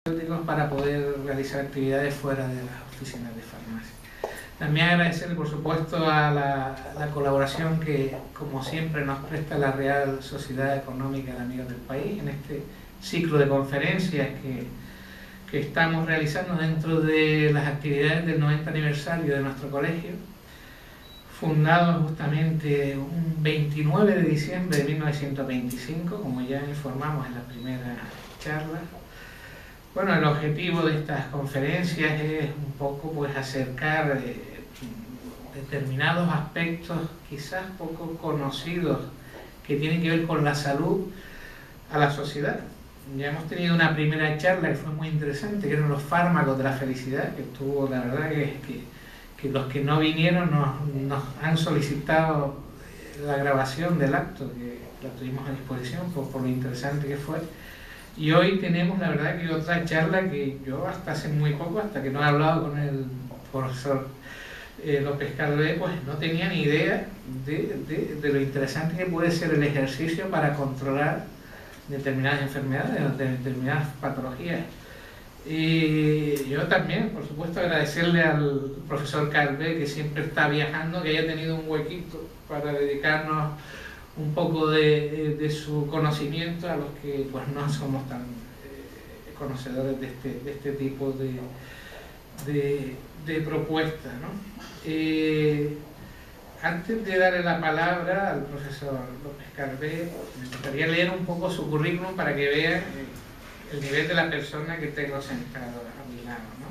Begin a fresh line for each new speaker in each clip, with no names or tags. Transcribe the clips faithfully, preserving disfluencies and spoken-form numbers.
para poder realizar actividades fuera de las oficinas de farmacia. También agradecerle, por supuesto, a la, a la colaboración que, como siempre, nos presta la Real Sociedad Económica de Amigos del País en este ciclo de conferencias que, que estamos realizando dentro de las actividades del noventa aniversario de nuestro colegio, fundado justamente un veintinueve de diciembre de mil novecientos veinticinco, como ya informamos en la primera charla. Bueno, el objetivo de estas conferencias es un poco pues acercar eh, determinados aspectos quizás poco conocidos que tienen que ver con la salud a la sociedad. Ya hemos tenido una primera charla que fue muy interesante, que eran los fármacos de la felicidad, que estuvo, la verdad que, que, que los que no vinieron nos, nos han solicitado la grabación del acto, que la tuvimos a disposición por, por lo interesante que fue. Y hoy tenemos, la verdad, que otra charla que yo hasta hace muy poco, hasta que no he hablado con el profesor eh, López Calvé, pues no tenía ni idea de, de, de lo interesante que puede ser el ejercicio para controlar determinadas enfermedades, de determinadas patologías. Y yo también, por supuesto, agradecerle al profesor Calvé, que siempre está viajando, que haya tenido un huequito para dedicarnos un poco de, de su conocimiento a los que pues no somos tan eh, conocedores de este, de este tipo de, de, de propuestas, ¿no? Eh, antes de darle la palabra al profesor López Calvé, me gustaría leer un poco su currículum para que vean eh, el nivel de la persona que tengo sentado a mi lado, ¿no?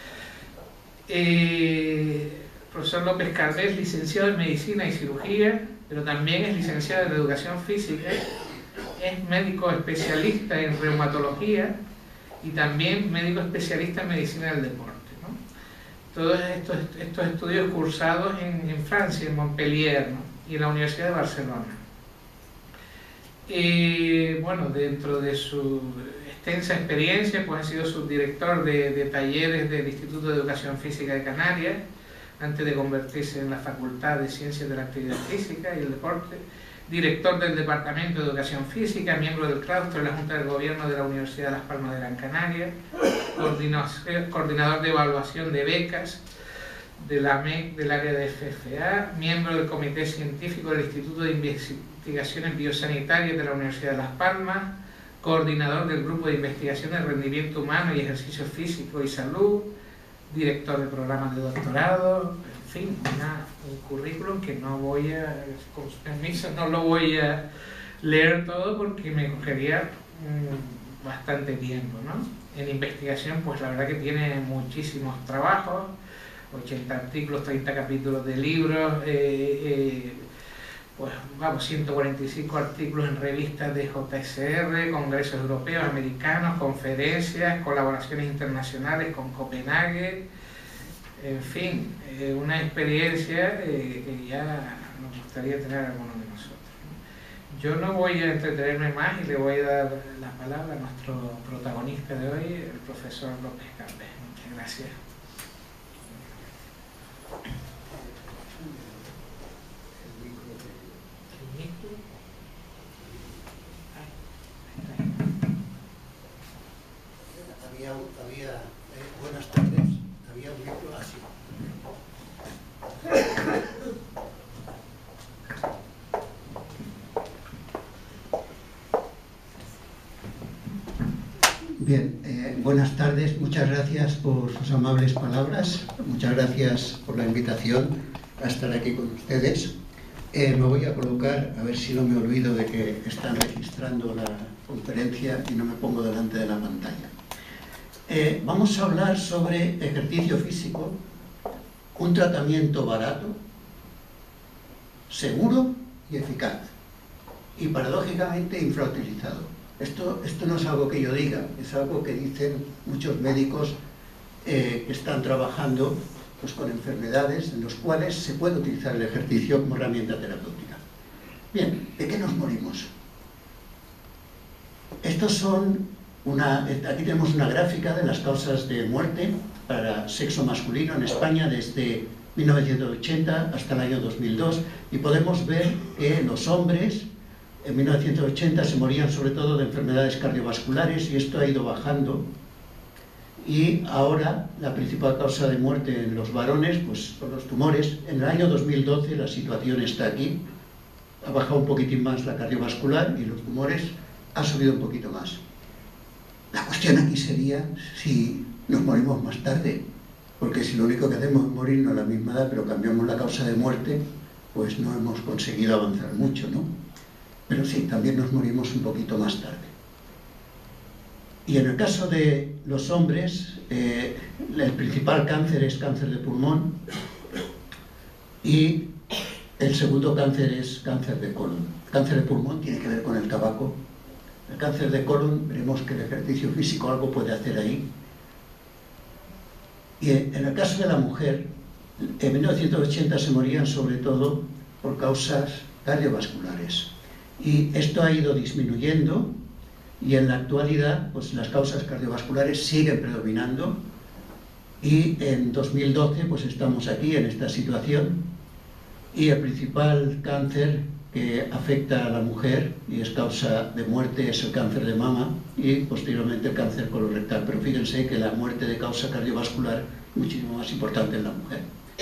Eh, el profesor López Calvé es licenciado en Medicina y Cirugía, pero también es licenciado en Educación Física, es médico especialista en reumatología y también médico especialista en medicina del deporte, ¿no? Todos estos, estos estudios cursados en, en Francia, en Montpellier, ¿no? Y en la Universidad de Barcelona. Y bueno, dentro de su extensa experiencia, pues ha sido subdirector de, de talleres del Instituto de Educación Física de Canarias, antes de convertirse en la Facultad de Ciencias de la Actividad Física y el Deporte, director del Departamento de Educación Física, miembro del claustro de la Junta del Gobierno de la Universidad de Las Palmas de Gran Canaria, coordinador de evaluación de becas de la M E C del área de F F A, miembro del Comité Científico del Instituto de Investigaciones Biosanitarias de la Universidad de Las Palmas, coordinador del Grupo de Investigación del Rendimiento Humano y Ejercicio Físico y Salud, director de programas de doctorado, en fin, una, un currículum que no voy a, con su permiso, no lo voy a leer todo porque me cogería mmm, bastante tiempo, ¿no? En investigación, pues la verdad que tiene muchísimos trabajos, ochenta artículos, treinta capítulos de libros, eh, eh, pues vamos, ciento cuarenta y cinco artículos en revistas de J S R, congresos europeos, americanos, conferencias, colaboraciones internacionales con Copenhague, en fin, eh, una experiencia eh, que ya nos gustaría tener a algunos de nosotros, ¿no? Yo no voy a entretenerme más y le voy a dar la palabra a nuestro protagonista de hoy, el profesor López Calvé. Muchas gracias.
Había, había eh, buenas tardes, había un micro así. Bien, eh, buenas tardes, muchas gracias por sus amables palabras, muchas gracias por la invitación a estar aquí con ustedes. Eh, me voy a colocar, a ver si no me olvido de que están registrando la conferencia y no me pongo delante de la pantalla. Eh, vamos a hablar sobre ejercicio físico, un tratamiento barato, seguro y eficaz, y paradójicamente infrautilizado. Esto, esto no es algo que yo diga, es algo que dicen muchos médicos eh, que están trabajando pues, con enfermedades en las cuales se puede utilizar el ejercicio como herramienta terapéutica. Bien, ¿de qué nos morimos? Estos son una, aquí tenemos una gráfica de las causas de muerte para sexo masculino en España desde mil novecientos ochenta hasta el año dos mil dos y podemos ver que los hombres en mil novecientos ochenta se morían sobre todo de enfermedades cardiovasculares y esto ha ido bajando y ahora la principal causa de muerte en los varones pues, son los tumores. En el año dos mil doce la situación está aquí, ha bajado un poquitín más la cardiovascular y los tumores ha subido un poquito más. La cuestión aquí sería si nos morimos más tarde, porque si lo único que hacemos es morirnos a la misma edad, pero cambiamos la causa de muerte, pues no hemos conseguido avanzar mucho, ¿no? Pero sí, también nos morimos un poquito más tarde. Y en el caso de los hombres, eh, el principal cáncer es cáncer de pulmón y el segundo cáncer es cáncer de colon. El cáncer de pulmón tiene que ver con el tabaco. El cáncer de colon, veremos que el ejercicio físico algo puede hacer ahí. Y en el caso de la mujer, en mil novecientos ochenta se morían sobre todo por causas cardiovasculares. Y esto ha ido disminuyendo y en la actualidad pues, las causas cardiovasculares siguen predominando y en dos mil doce pues, estamos aquí en esta situación y el principal cáncer que afecta a la mujer y es causa de muerte es el cáncer de mama y posteriormente el cáncer colorectal. Pero fíjense que la muerte de causa cardiovascular es muchísimo más importante en la mujer.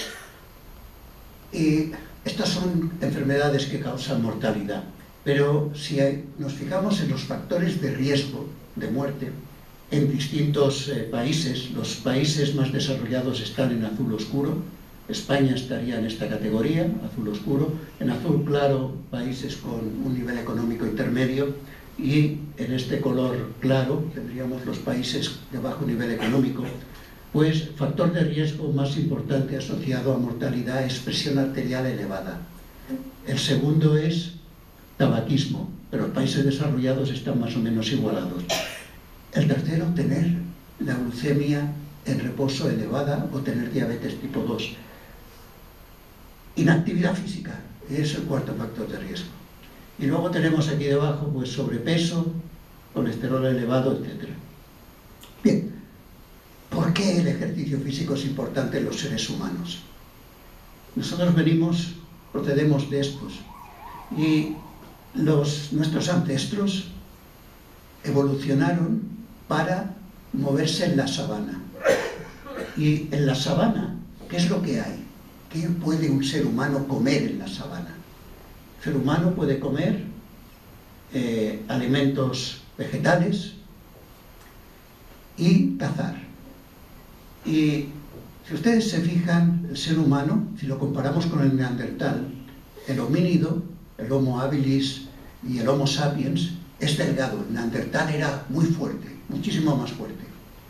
Y estas son enfermedades que causan mortalidad. Pero si hay, nos fijamos en los factores de riesgo de muerte en distintos eh, países, los países más desarrollados están en azul oscuro. España estaría en esta categoría, azul oscuro, en azul claro países con un nivel económico intermedio y en este color claro tendríamos los países de bajo nivel económico. Pues factor de riesgo más importante asociado a mortalidad es presión arterial elevada. El segundo es tabaquismo, pero los países desarrollados están más o menos igualados. El tercero, tener la glucemia en reposo elevada o tener diabetes tipo dos. Inactividad física es el cuarto factor de riesgo. Y luego tenemos aquí debajo pues, sobrepeso, colesterol elevado, etcétera. Bien, ¿por qué el ejercicio físico es importante en los seres humanos? Nosotros venimos, procedemos de estos. Y los, nuestros ancestros evolucionaron para moverse en la sabana. Y en la sabana, ¿qué es lo que hay? ¿Qué puede un ser humano comer en la sabana? El ser humano puede comer eh, alimentos vegetales y cazar. Y si ustedes se fijan, el ser humano, si lo comparamos con el neandertal, el homínido, el Homo habilis y el Homo sapiens, es delgado. El neandertal era muy fuerte, muchísimo más fuerte.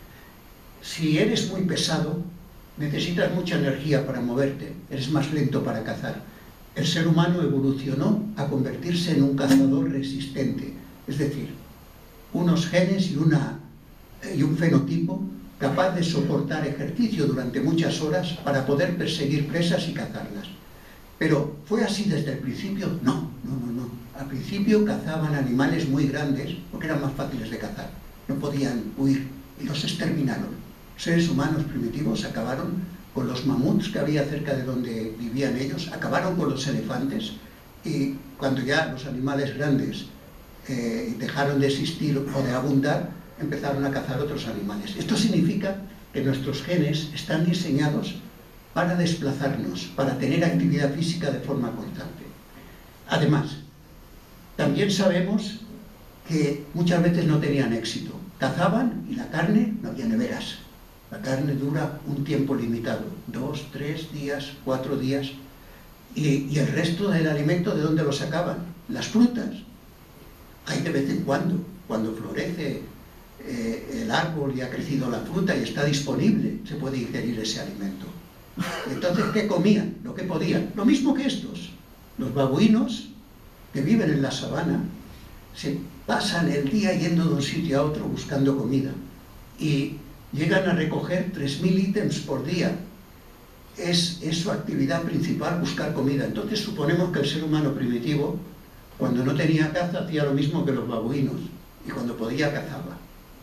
Si eres muy pesado, necesitas mucha energía para moverte, eres más lento para cazar. El ser humano evolucionó a convertirse en un cazador resistente, es decir, unos genes y, una, y un fenotipo capaz de soportar ejercicio durante muchas horas para poder perseguir presas y cazarlas. Pero ¿fue así desde el principio? No, no, no, no. Al principio cazaban animales muy grandes porque eran más fáciles de cazar. No podían huir y los exterminaron. Seres humanos primitivos acabaron con los mamuts que había cerca de donde vivían ellos, acabaron con los elefantes y cuando ya los animales grandes eh, dejaron de existir o de abundar, empezaron a cazar otros animales. Esto significa que nuestros genes están diseñados para desplazarnos, para tener actividad física de forma constante. Además, también sabemos que muchas veces no tenían éxito. Cazaban y la carne, no había neveras. La carne dura un tiempo limitado, dos, tres días, cuatro días. Y, y el resto del alimento, ¿de dónde lo sacaban? Las frutas. Hay de vez en cuando, cuando florece eh, el árbol y ha crecido la fruta y está disponible, se puede ingerir ese alimento. Entonces, ¿qué comían? Lo que podían. Lo mismo que estos. Los babuinos que viven en la sabana se pasan el día yendo de un sitio a otro buscando comida y llegan a recoger tres mil ítems por día. Es, es su actividad principal buscar comida. Entonces suponemos que el ser humano primitivo, cuando no tenía caza, hacía lo mismo que los babuinos y cuando podía cazaba.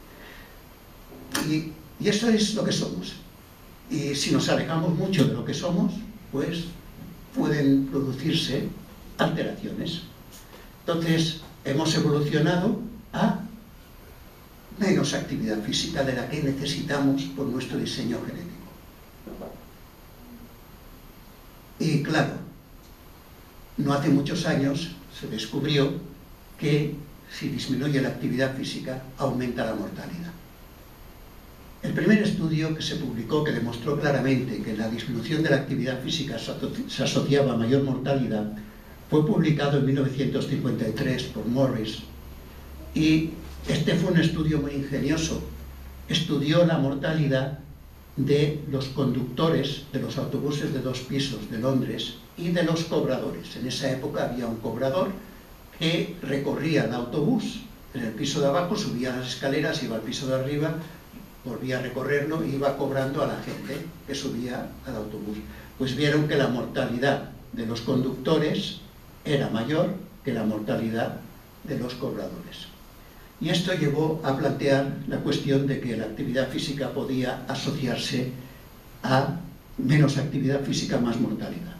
Y, y eso es lo que somos. Y si nos alejamos mucho de lo que somos, pues pueden producirse alteraciones. Entonces, hemos evolucionado a menos actividad física de la que necesitamos por nuestro diseño genético. Y claro, no hace muchos años se descubrió que si disminuye la actividad física, aumenta la mortalidad. El primer estudio que se publicó que demostró claramente que la disminución de la actividad física se asociaba a mayor mortalidad fue publicado en mil novecientos cincuenta y tres por Morris, y este fue un estudio muy ingenioso. Estudió la mortalidad de los conductores de los autobuses de dos pisos de Londres y de los cobradores. En esa época había un cobrador que recorría el autobús en el piso de abajo, subía las escaleras, iba al piso de arriba, volvía a recorrerlo e iba cobrando a la gente que subía al autobús. Pues vieron que la mortalidad de los conductores era mayor que la mortalidad de los cobradores. Y esto llevó a plantear la cuestión de que la actividad física podía asociarse a menos actividad física, más mortalidad.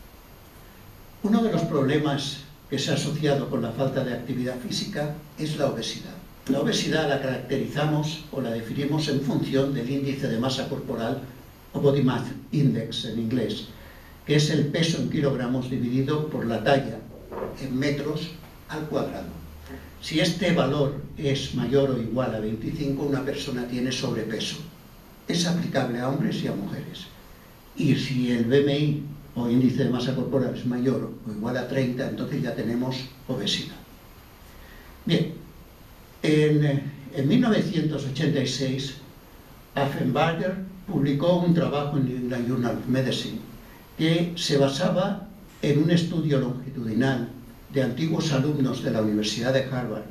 Uno de los problemas que se ha asociado con la falta de actividad física es la obesidad. La obesidad la caracterizamos o la definimos en función del índice de masa corporal, o Body Mass Index en inglés, que es el peso en kilogramos dividido por la talla en metros al cuadrado. Si este valor es mayor o igual a veinticinco, una persona tiene sobrepeso. Es aplicable a hombres y a mujeres. Y si el B M I o índice de masa corporal es mayor o igual a treinta, entonces ya tenemos obesidad. Bien, en, en mil novecientos ochenta y seis, Affenbarger publicó un trabajo en New England Journal of Medicine que se basaba en un estudio longitudinal de antiguos alumnos de la Universidad de Harvard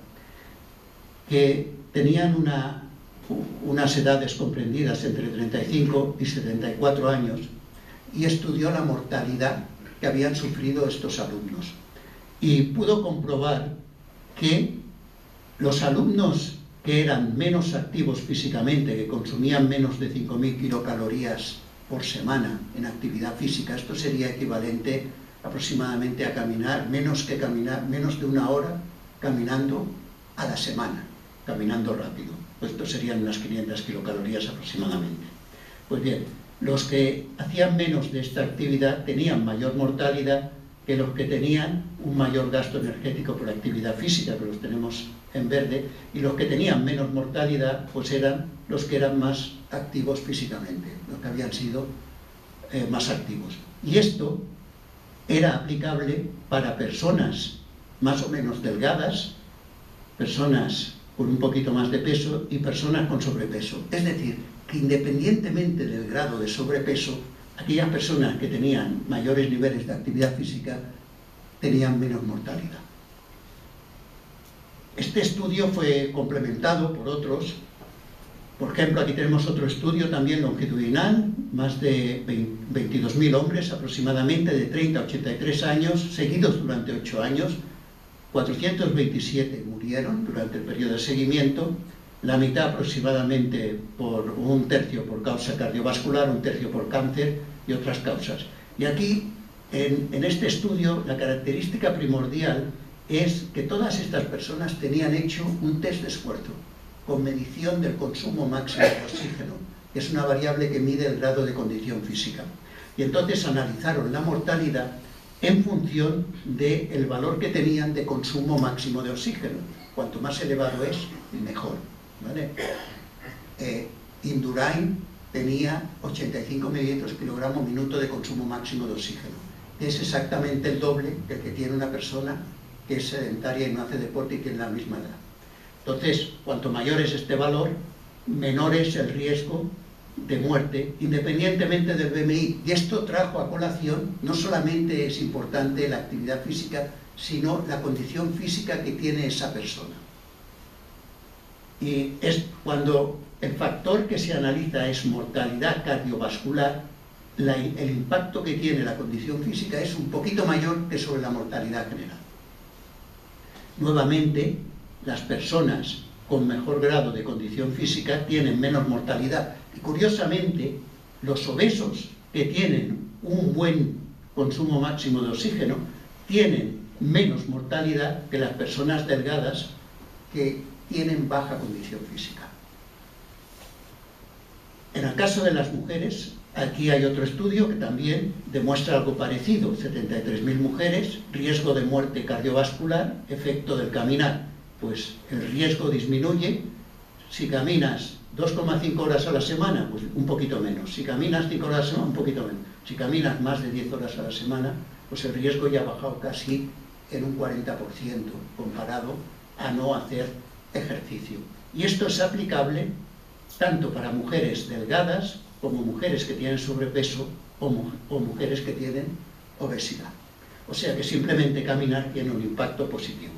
que tenían una, unas edades comprendidas entre treinta y cinco y setenta y cuatro años, y estudió la mortalidad que habían sufrido estos alumnos. Y pudo comprobar que los alumnos que eran menos activos físicamente, que consumían menos de cinco mil kilocalorías por semana en actividad física, esto sería equivalente aproximadamente a caminar menos que caminar menos de una hora caminando a la semana, caminando rápido. Pues esto serían unas quinientas kilocalorías aproximadamente. Pues bien, los que hacían menos de esta actividad tenían mayor mortalidad que los que tenían un mayor gasto energético por actividad física, que los tenemos en verde, y los que tenían menos mortalidad pues eran los que eran más activos físicamente, los que habían sido eh, más activos. Y esto era aplicable para personas más o menos delgadas, personas con un poquito más de peso y personas con sobrepeso. Es decir, que independientemente del grado de sobrepeso, aquellas personas que tenían mayores niveles de actividad física tenían menos mortalidad. Este estudio fue complementado por otros. Por ejemplo, aquí tenemos otro estudio también longitudinal, más de veintidós mil hombres aproximadamente de treinta a ochenta y tres años, seguidos durante ocho años. cuatrocientos veintisiete murieron durante el periodo de seguimiento, la mitad aproximadamente por un tercio por causa cardiovascular, un tercio por cáncer y otras causas. Y aquí, en, en este estudio, la característica primordial es que todas estas personas tenían hecho un test de esfuerzo con medición del consumo máximo de oxígeno, que es una variable que mide el grado de condición física. Y entonces analizaron la mortalidad en función del valor que tenían de consumo máximo de oxígeno. Cuanto más elevado es, mejor, ¿vale? Eh, Indurain tenía ochenta y cinco mililitros kilogramo minuto de consumo máximo de oxígeno. Es exactamente el doble que el que tiene una persona que es sedentaria y no hace deporte y tiene la misma edad. Entonces, cuanto mayor es este valor, menor es el riesgo de muerte, independientemente del B M I. Y esto trajo a colación, no solamente es importante la actividad física, sino la condición física que tiene esa persona. Y es cuando el factor que se analiza es mortalidad cardiovascular, la, el impacto que tiene la condición física es un poquito mayor que sobre la mortalidad general. Nuevamente, las personas con mejor grado de condición física tienen menos mortalidad. Y curiosamente, los obesos que tienen un buen consumo máximo de oxígeno tienen menos mortalidad que las personas delgadas que tienen baja condición física. En el caso de las mujeres, aquí hay otro estudio que también demuestra algo parecido. setenta y tres mil mujeres, riesgo de muerte cardiovascular, efecto del caminar. Pues el riesgo disminuye. Si caminas dos coma cinco horas a la semana, pues un poquito menos. Si caminas cinco horas a la semana, un poquito menos. Si caminas más de diez horas a la semana, pues el riesgo ya ha bajado casi en un cuarenta por ciento comparado a no hacer ejercicio. Y esto es aplicable tanto para mujeres delgadas como mujeres que tienen sobrepeso o, mu o mujeres que tienen obesidad. O sea que simplemente caminar tiene un impacto positivo.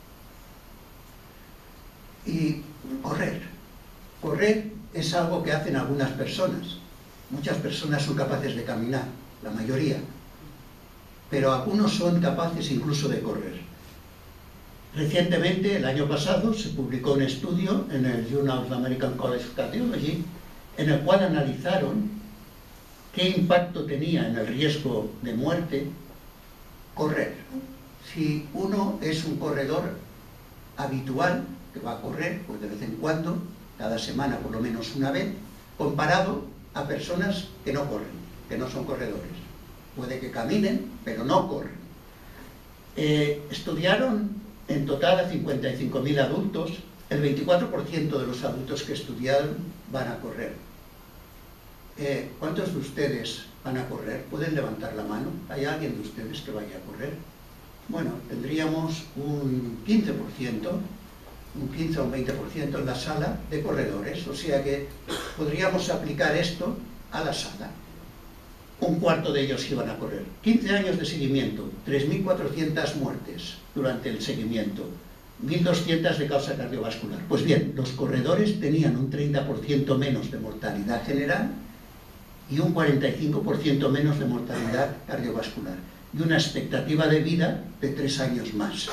Y correr. Correr es algo que hacen algunas personas. Muchas personas son capaces de caminar, la mayoría. Pero algunos son capaces incluso de correr. Recientemente, el año pasado, se publicó un estudio en el Journal of the American College of Cardiology en el cual analizaron qué impacto tenía en el riesgo de muerte correr. Si uno es un corredor habitual, que va a correr pues de vez en cuando, cada semana por lo menos una vez, comparado a personas que no corren, que no son corredores. Puede que caminen, pero no corren. Eh, estudiaron en total a cincuenta y cinco mil adultos. El veinticuatro por ciento de los adultos que estudiaron van a correr. Eh, ¿Cuántos de ustedes van a correr? ¿Pueden levantar la mano? ¿Hay alguien de ustedes que vaya a correr? Bueno, tendríamos un quince por ciento, un quince o un veinte por ciento en la sala de corredores, o sea que podríamos aplicar esto a la sala. Un cuarto de ellos iban a correr. quince años de seguimiento, tres mil cuatrocientas muertes durante el seguimiento, mil doscientas de causa cardiovascular. Pues bien, los corredores tenían un treinta por ciento menos de mortalidad general y un cuarenta y cinco por ciento menos de mortalidad cardiovascular y una expectativa de vida de tres años más.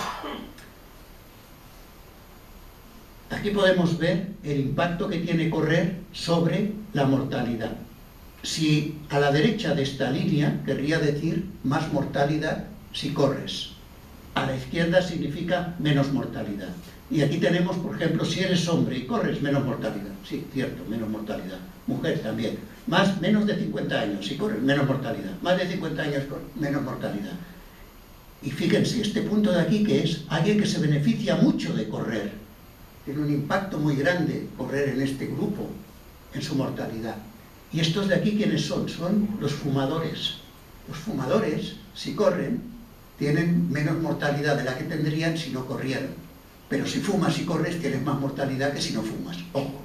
Aquí podemos ver el impacto que tiene correr sobre la mortalidad. Si a la derecha de esta línea querría decir más mortalidad si corres. A la izquierda significa menos mortalidad. Y aquí tenemos, por ejemplo, si eres hombre y corres, menos mortalidad. Sí, cierto, menos mortalidad. Mujer también. Más, menos de cincuenta años, si corres, menos mortalidad. Más de cincuenta años, menos mortalidad. Y fíjense, este punto de aquí que es alguien que se beneficia mucho de correr. Tiene un impacto muy grande correr en este grupo, en su mortalidad. Y estos de aquí, ¿quiénes son? Son los fumadores. Los fumadores, si corren, tienen menos mortalidad de la que tendrían si no corrieran. Pero si fumas y corres, tienes más mortalidad que si no fumas. Ojo.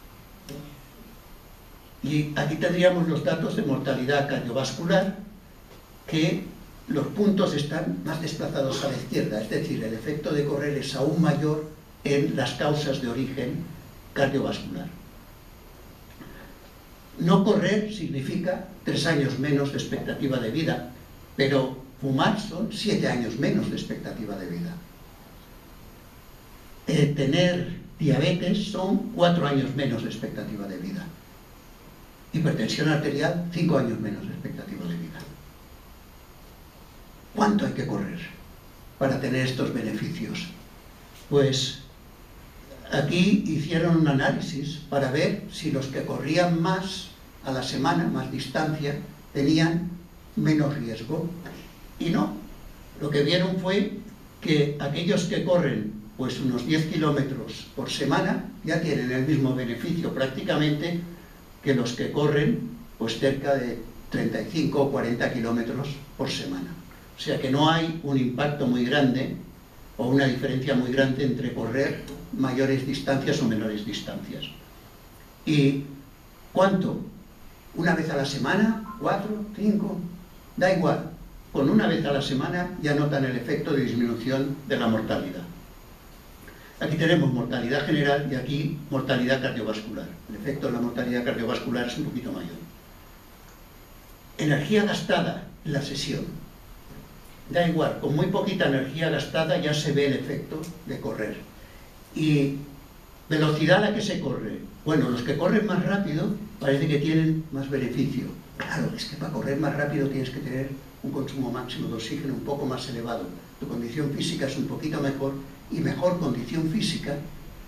Y aquí tendríamos los datos de mortalidad cardiovascular, que los puntos están más desplazados a la izquierda. Es decir, el efecto de correr es aún mayor en las causas de origen cardiovascular. No correr significa tres años menos de expectativa de vida, pero fumar son siete años menos de expectativa de vida. Eh, tener diabetes son cuatro años menos de expectativa de vida. Hipertensión arterial, cinco años menos de expectativa de vida. ¿Cuánto hay que correr para tener estos beneficios? Pues aquí hicieron un análisis para ver si los que corrían más a la semana, más distancia, tenían menos riesgo. Y no. Lo que vieron fue que aquellos que corren pues unos diez kilómetros por semana ya tienen el mismo beneficio prácticamente que los que corren pues cerca de treinta y cinco o cuarenta kilómetros por semana. O sea que no hay un impacto muy grande o una diferencia muy grande entre correr mayores distancias o menores distancias. ¿Y cuánto? ¿Una vez a la semana? ¿Cuatro? ¿Cinco? Da igual. Con una vez a la semana ya notan el efecto de disminución de la mortalidad. Aquí tenemos mortalidad general y aquí mortalidad cardiovascular. El efecto de la mortalidad cardiovascular es un poquito mayor. Energía gastada en la sesión. Da igual, con muy poquita energía gastada ya se ve el efecto de correr. Y velocidad a la que se corre. Bueno, los que corren más rápido parece que tienen más beneficio. Claro, es que para correr más rápido tienes que tener un consumo máximo de oxígeno un poco más elevado. Tu condición física es un poquito mejor y mejor condición física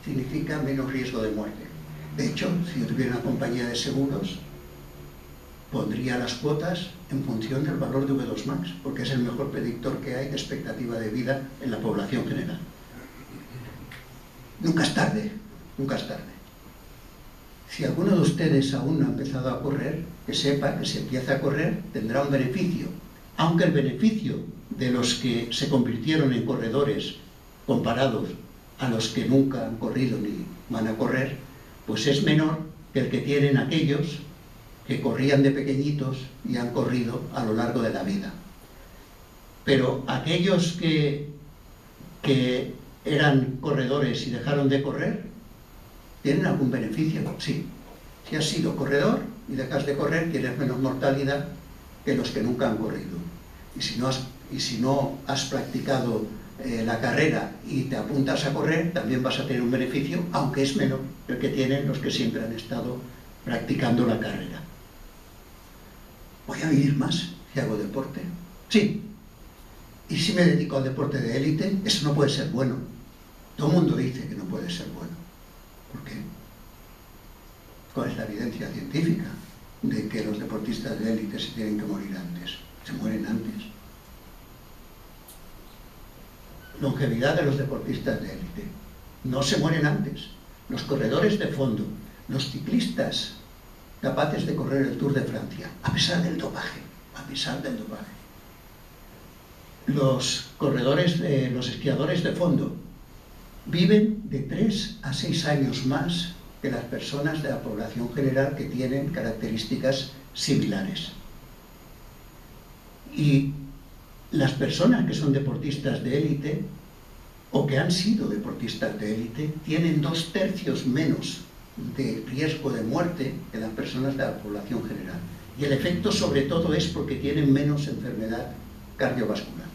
significa menos riesgo de muerte. De hecho, si yo tuviera una compañía de seguros, pondría las cuotas en función del valor de V dos max, porque es el mejor predictor que hay de expectativa de vida en la población general. Nunca es tarde, nunca es tarde. Si alguno de ustedes aún no ha empezado a correr, que sepa que si empieza a correr tendrá un beneficio, aunque el beneficio de los que se convirtieron en corredores comparados a los que nunca han corrido ni van a correr, pues es menor que el que tienen aquellos que corrían de pequeñitos y han corrido a lo largo de la vida. Pero aquellos que, que eran corredores y dejaron de correr, ¿tienen algún beneficio? Sí. Si has sido corredor y dejas de correr, tienes menos mortalidad que los que nunca han corrido. Y si no has, y si no has practicado eh, la carrera y te apuntas a correr, también vas a tener un beneficio, aunque es menor que el que tienen los que siempre han estado practicando la carrera. ¿Voy a vivir más si hago deporte? Sí. ¿Y si me dedico al deporte de élite? Eso no puede ser bueno. Todo el mundo dice que no puede ser bueno. ¿Por qué? ¿Cuál es la evidencia científica de que los deportistas de élite se tienen que morir antes? Se mueren antes. Longevidad de los deportistas de élite. No se mueren antes. Los corredores de fondo, los ciclistas capaces de correr el Tour de Francia, a pesar del dopaje, a pesar del dopaje. Los corredores, eh, los esquiadores de fondo, viven de tres a seis años más que las personas de la población general que tienen características similares. Y las personas que son deportistas de élite o que han sido deportistas de élite tienen dos tercios menos de riesgo de muerte que las personas de la población general. Y el efecto sobre todo es porque tienen menos enfermedad cardiovascular.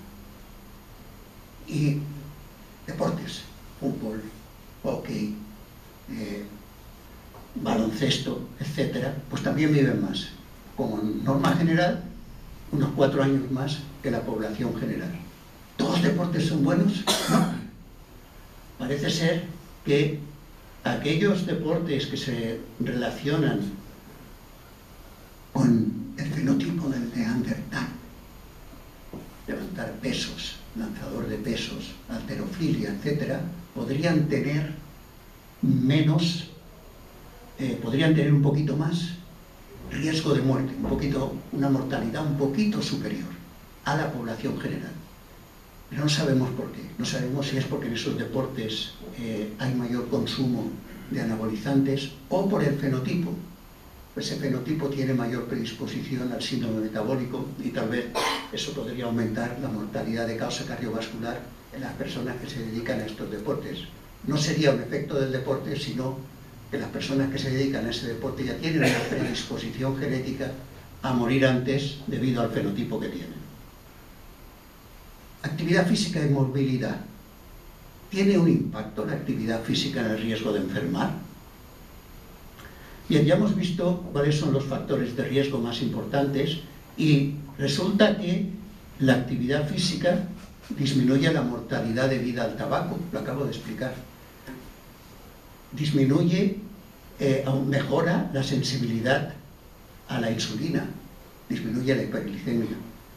Y deportes, fútbol, hockey, eh, baloncesto, etcétera, pues también viven más. Como norma general, unos cuatro años más que la población general. ¿Todos los deportes son buenos? No. Parece ser que aquellos deportes que se relacionan con el fenotipo del neandertal, levantar pesos, lanzador de pesos, halterofilia, etcétera, podrían tener menos, eh, podrían tener un poquito más riesgo de muerte, un poquito, una mortalidad un poquito superior a la población general. Pero no sabemos por qué. No sabemos si es porque en esos deportes eh, hay mayor consumo de anabolizantes o por el fenotipo. Ese fenotipo tiene mayor predisposición al síndrome metabólico y tal vez eso podría aumentar la mortalidad de causa cardiovascular en las personas que se dedican a estos deportes. No sería un efecto del deporte, sino que las personas que se dedican a ese deporte ya tienen una predisposición genética a morir antes debido al fenotipo que tienen. Actividad física y movilidad. ¿Tiene un impacto la actividad física en el riesgo de enfermar? Bien, ya hemos visto cuáles son los factores de riesgo más importantes y resulta que la actividad física disminuye la mortalidad debida al tabaco, lo acabo de explicar. Disminuye, eh, mejora la sensibilidad a la insulina, disminuye la hiperglicemia.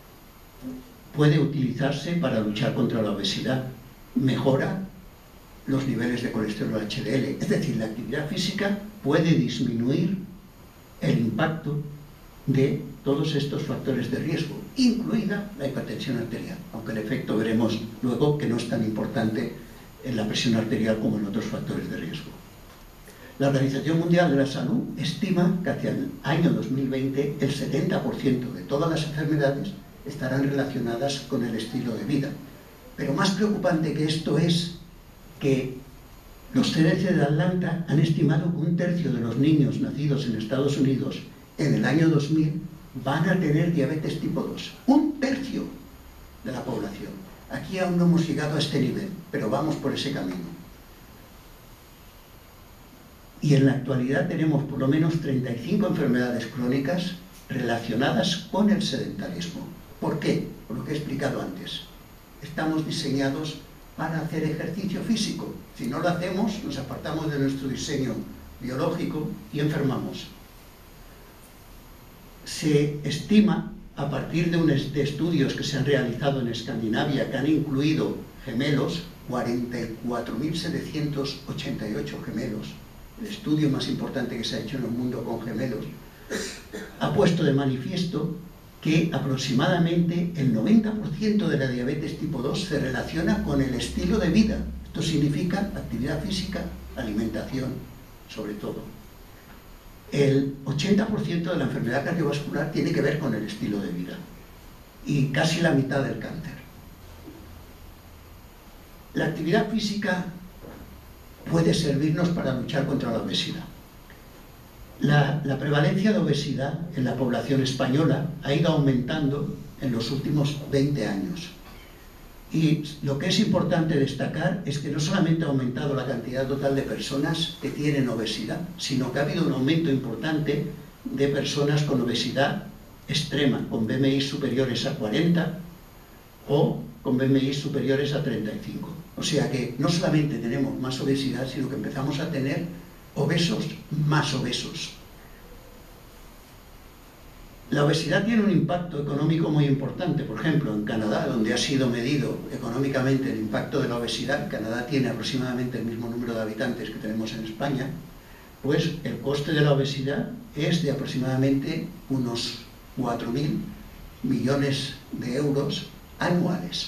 Puede utilizarse para luchar contra la obesidad, mejora los niveles de colesterol H D L. Es decir, la actividad física puede disminuir el impacto de todos estos factores de riesgo, incluida la hipertensión arterial, aunque el efecto veremos luego que no es tan importante en la presión arterial como en otros factores de riesgo. La Organización Mundial de la Salud estima que hacia el año dos mil veinte el setenta por ciento de todas las enfermedades estarán relacionadas con el estilo de vida. Pero más preocupante que esto es que los C D C de Atlanta han estimado que un tercio de los niños nacidos en Estados Unidos en el año dos mil van a tener diabetes tipo dos. Un tercio de la población. Aquí aún no hemos llegado a este nivel, pero vamos por ese camino. Y en la actualidad tenemos por lo menos treinta y cinco enfermedades crónicas relacionadas con el sedentarismo. ¿Por qué? Por lo que he explicado antes. Estamos diseñados para hacer ejercicio físico. Si no lo hacemos, nos apartamos de nuestro diseño biológico y enfermamos. Se estima, a partir de, unos, de estudios que se han realizado en Escandinavia, que han incluido gemelos, cuarenta y cuatro mil setecientos ochenta y ocho gemelos, el estudio más importante que se ha hecho en el mundo con gemelos, ha puesto de manifiesto que aproximadamente el noventa por ciento de la diabetes tipo dos se relaciona con el estilo de vida. Esto significa actividad física, alimentación, sobre todo. El ochenta por ciento de la enfermedad cardiovascular tiene que ver con el estilo de vida y casi la mitad del cáncer. La actividad física puede servirnos para luchar contra la obesidad. La, la prevalencia de obesidad en la población española ha ido aumentando en los últimos veinte años. Y lo que es importante destacar es que no solamente ha aumentado la cantidad total de personas que tienen obesidad, sino que ha habido un aumento importante de personas con obesidad extrema, con B M I superiores a cuarenta o con B M I superiores a treinta y cinco. O sea que no solamente tenemos más obesidad, sino que empezamos a tener obesos más obesos. La obesidad tiene un impacto económico muy importante. Por ejemplo, en Canadá, donde ha sido medido económicamente el impacto de la obesidad, Canadá tiene aproximadamente el mismo número de habitantes que tenemos en España, pues el coste de la obesidad es de aproximadamente unos cuatro mil millones de euros anuales.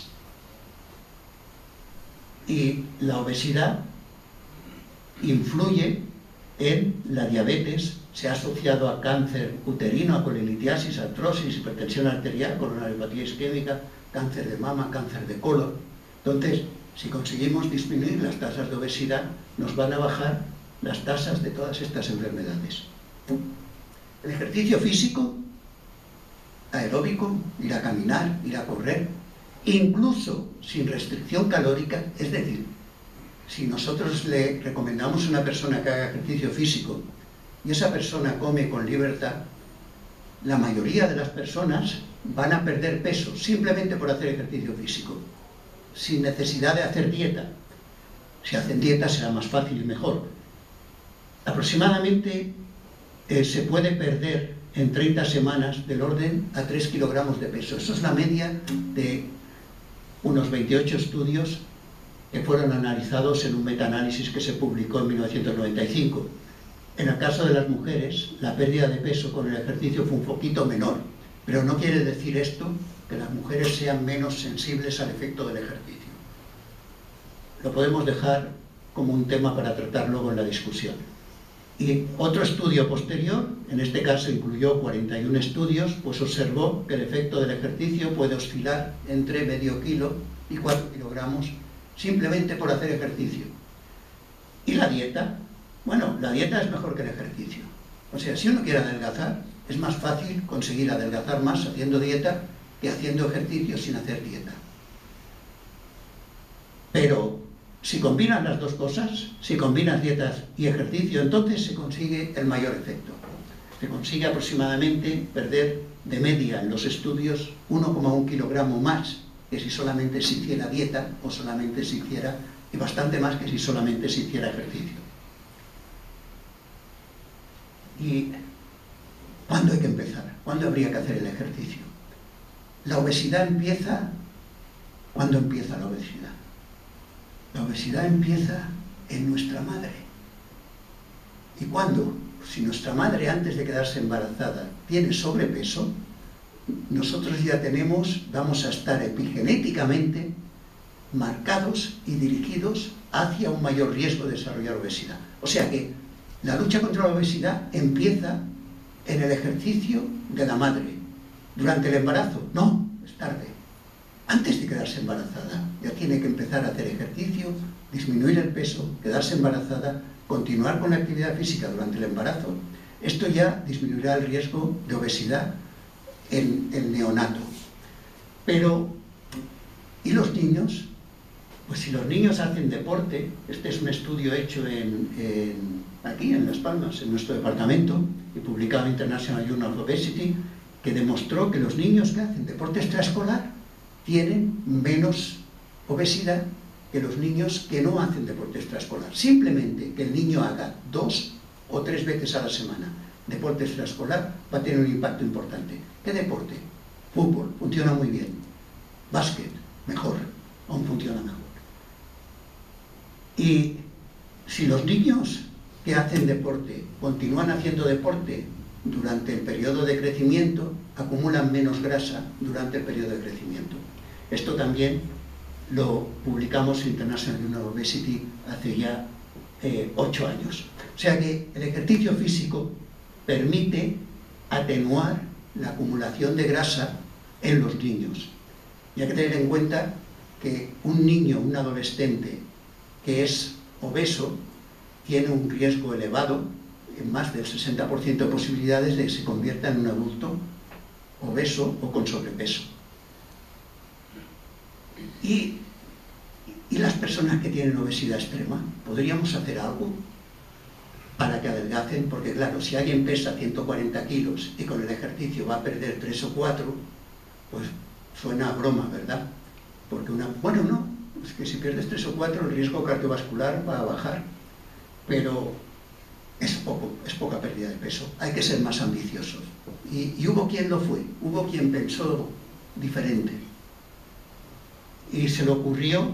Y la obesidad influye en la diabetes, se ha asociado a cáncer uterino, a colelitiasis, artrosis, hipertensión arterial, coronariopatía isquémica, cáncer de mama, cáncer de colon. Entonces, si conseguimos disminuir las tasas de obesidad, nos van a bajar las tasas de todas estas enfermedades. El ejercicio físico, aeróbico, ir a caminar, ir a correr, incluso sin restricción calórica, es decir, si nosotros le recomendamos a una persona que haga ejercicio físico y esa persona come con libertad, la mayoría de las personas van a perder peso simplemente por hacer ejercicio físico, sin necesidad de hacer dieta. Si hacen dieta será más fácil y mejor. Aproximadamente eh, se puede perder en treinta semanas del orden a tres kilogramos de peso. Eso es la media de unos veintiocho estudios que fueron analizados en un metaanálisis que se publicó en mil novecientos noventa y cinco. En el caso de las mujeres, la pérdida de peso con el ejercicio fue un poquito menor, pero no quiere decir esto que las mujeres sean menos sensibles al efecto del ejercicio. Lo podemos dejar como un tema para tratar luego en la discusión. Y otro estudio posterior, en este caso incluyó cuarenta y uno estudios, pues observó que el efecto del ejercicio puede oscilar entre medio kilo y cuatro kilogramos simplemente por hacer ejercicio. ¿Y la dieta? Bueno, la dieta es mejor que el ejercicio. O sea, si uno quiere adelgazar, es más fácil conseguir adelgazar más haciendo dieta que haciendo ejercicio sin hacer dieta. Pero si combinas las dos cosas, si combinas dietas y ejercicio, entonces se consigue el mayor efecto. Se consigue aproximadamente perder de media en los estudios uno coma uno kilogramo más que si solamente se hiciera dieta o solamente se hiciera, y bastante más que si solamente se hiciera ejercicio. ¿Y cuándo hay que empezar? ¿Cuándo habría que hacer el ejercicio? La obesidad empieza... ¿Cuándo empieza la obesidad? La obesidad empieza en nuestra madre. ¿Y cuándo? Si nuestra madre, antes de quedarse embarazada, tiene sobrepeso, nosotros ya tenemos, vamos a estar epigenéticamente marcados y dirigidos hacia un mayor riesgo de desarrollar obesidad. O sea que la lucha contra la obesidad empieza en el ejercicio de la madre. Durante el embarazo, no, es tarde. Antes de quedarse embarazada, ya tiene que empezar a hacer ejercicio, disminuir el peso, quedarse embarazada, continuar con la actividad física durante el embarazo. Esto ya disminuirá el riesgo de obesidad en el neonato. Pero, ¿y los niños? Pues si los niños hacen deporte, este es un estudio hecho en, en, aquí en Las Palmas, en nuestro departamento, y publicado en International Journal of Obesity, que demostró que los niños que hacen deporte extraescolar tienen menos obesidad que los niños que no hacen deporte extraescolar. Simplemente que el niño haga dos o tres veces a la semana deporte extraescolar va a tener un impacto importante. ¿Qué deporte? Fútbol, funciona muy bien. Básquet, mejor, aún funciona mejor. Y si los niños que hacen deporte continúan haciendo deporte durante el periodo de crecimiento, acumulan menos grasa durante el periodo de crecimiento. Esto también lo publicamos en International Journal of Obesity hace ya eh, ocho años. O sea que el ejercicio físico permite atenuar la acumulación de grasa en los niños. Y hay que tener en cuenta que un niño, un adolescente que es obeso, tiene un riesgo elevado, en más del sesenta por ciento de posibilidades de que se convierta en un adulto obeso o con sobrepeso. Y, y las personas que tienen obesidad extrema, ¿podríamos hacer algo para que adelgacen? Porque claro, si alguien pesa ciento cuarenta kilos y con el ejercicio va a perder tres o cuatro, pues suena a broma, ¿verdad? Porque una... Bueno, no, es que si pierdes tres o cuatro el riesgo cardiovascular va a bajar, pero es, poco, es poca pérdida de peso, hay que ser más ambiciosos. Y, y hubo quien lo fue, hubo quien pensó diferente. Y se le ocurrió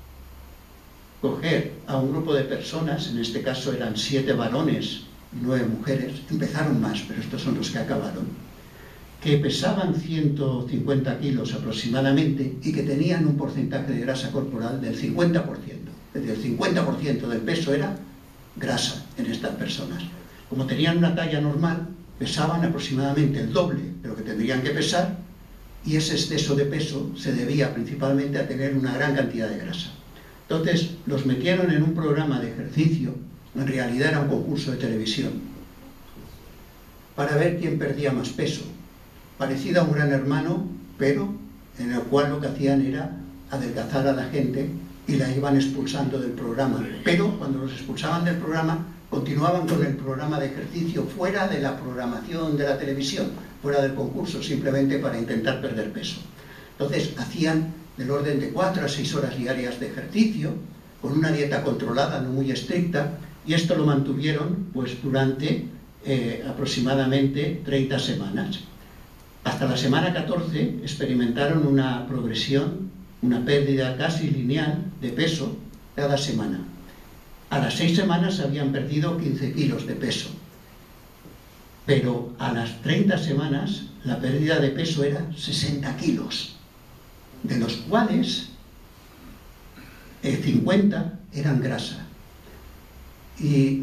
coger a un grupo de personas, en este caso eran siete varones y nueve mujeres, empezaron más, pero estos son los que acabaron, que pesaban ciento cincuenta kilos aproximadamente y que tenían un porcentaje de grasa corporal del cincuenta por ciento. Es decir, el cincuenta por ciento del peso era grasa en estas personas. Como tenían una talla normal, pesaban aproximadamente el doble de lo que tendrían que pesar, y ese exceso de peso se debía principalmente a tener una gran cantidad de grasa. Entonces los metieron en un programa de ejercicio, en realidad era un concurso de televisión, para ver quién perdía más peso, parecido a un Gran Hermano, pero en el cual lo que hacían era adelgazar a la gente y la iban expulsando del programa. Pero cuando los expulsaban del programa, continuaban con el programa de ejercicio fuera de la programación de la televisión, fuera del concurso, simplemente para intentar perder peso. Entonces hacían del orden de cuatro a seis horas diarias de ejercicio, con una dieta controlada, no muy estricta, y esto lo mantuvieron pues durante eh, aproximadamente treinta semanas. Hasta la semana catorce experimentaron una progresión, una pérdida casi lineal de peso cada semana. A las seis semanas habían perdido quince kilos de peso, pero a las treinta semanas la pérdida de peso era sesenta kilos, de los cuales el cincuenta eran grasa. Y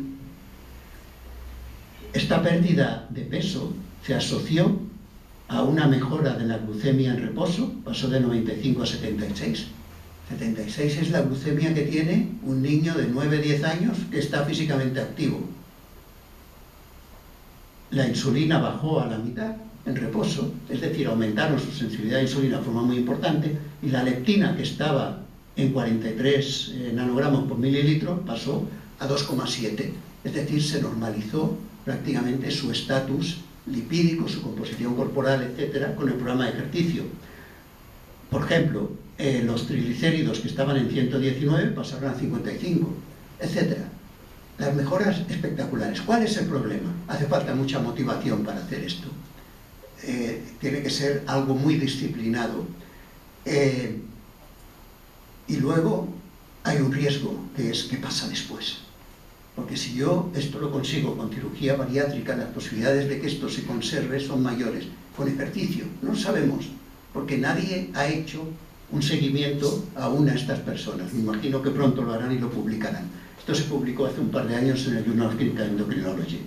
esta pérdida de peso se asoció a una mejora de la glucemia en reposo, pasó de noventa y cinco a setenta y seis. setenta y seis es la glucemia que tiene un niño de nueve a diez años que está físicamente activo. La insulina bajó a la mitad en reposo, es decir, aumentaron su sensibilidad a la insulina de forma muy importante, y la leptina, que estaba en cuarenta y tres eh, nanogramos por mililitro, pasó a dos coma siete, es decir, se normalizó prácticamente su estatus lipídico, su composición corporal, etcétera, con el programa de ejercicio. Por ejemplo, eh, los triglicéridos que estaban en ciento diecinueve pasaron a cincuenta y cinco, etcétera. Las mejoras espectaculares. ¿Cuál es el problema? Hace falta mucha motivación para hacer esto. Eh, tiene que ser algo muy disciplinado. Eh, y luego hay un riesgo, que es qué pasa después. Porque si yo esto lo consigo con cirugía bariátrica, las posibilidades de que esto se conserve son mayores. Con ejercicio, no sabemos, porque nadie ha hecho un seguimiento aún a estas personas. Me imagino que pronto lo harán y lo publicarán. Esto se publicó hace un par de años en el Journal of Clinical Endocrinology.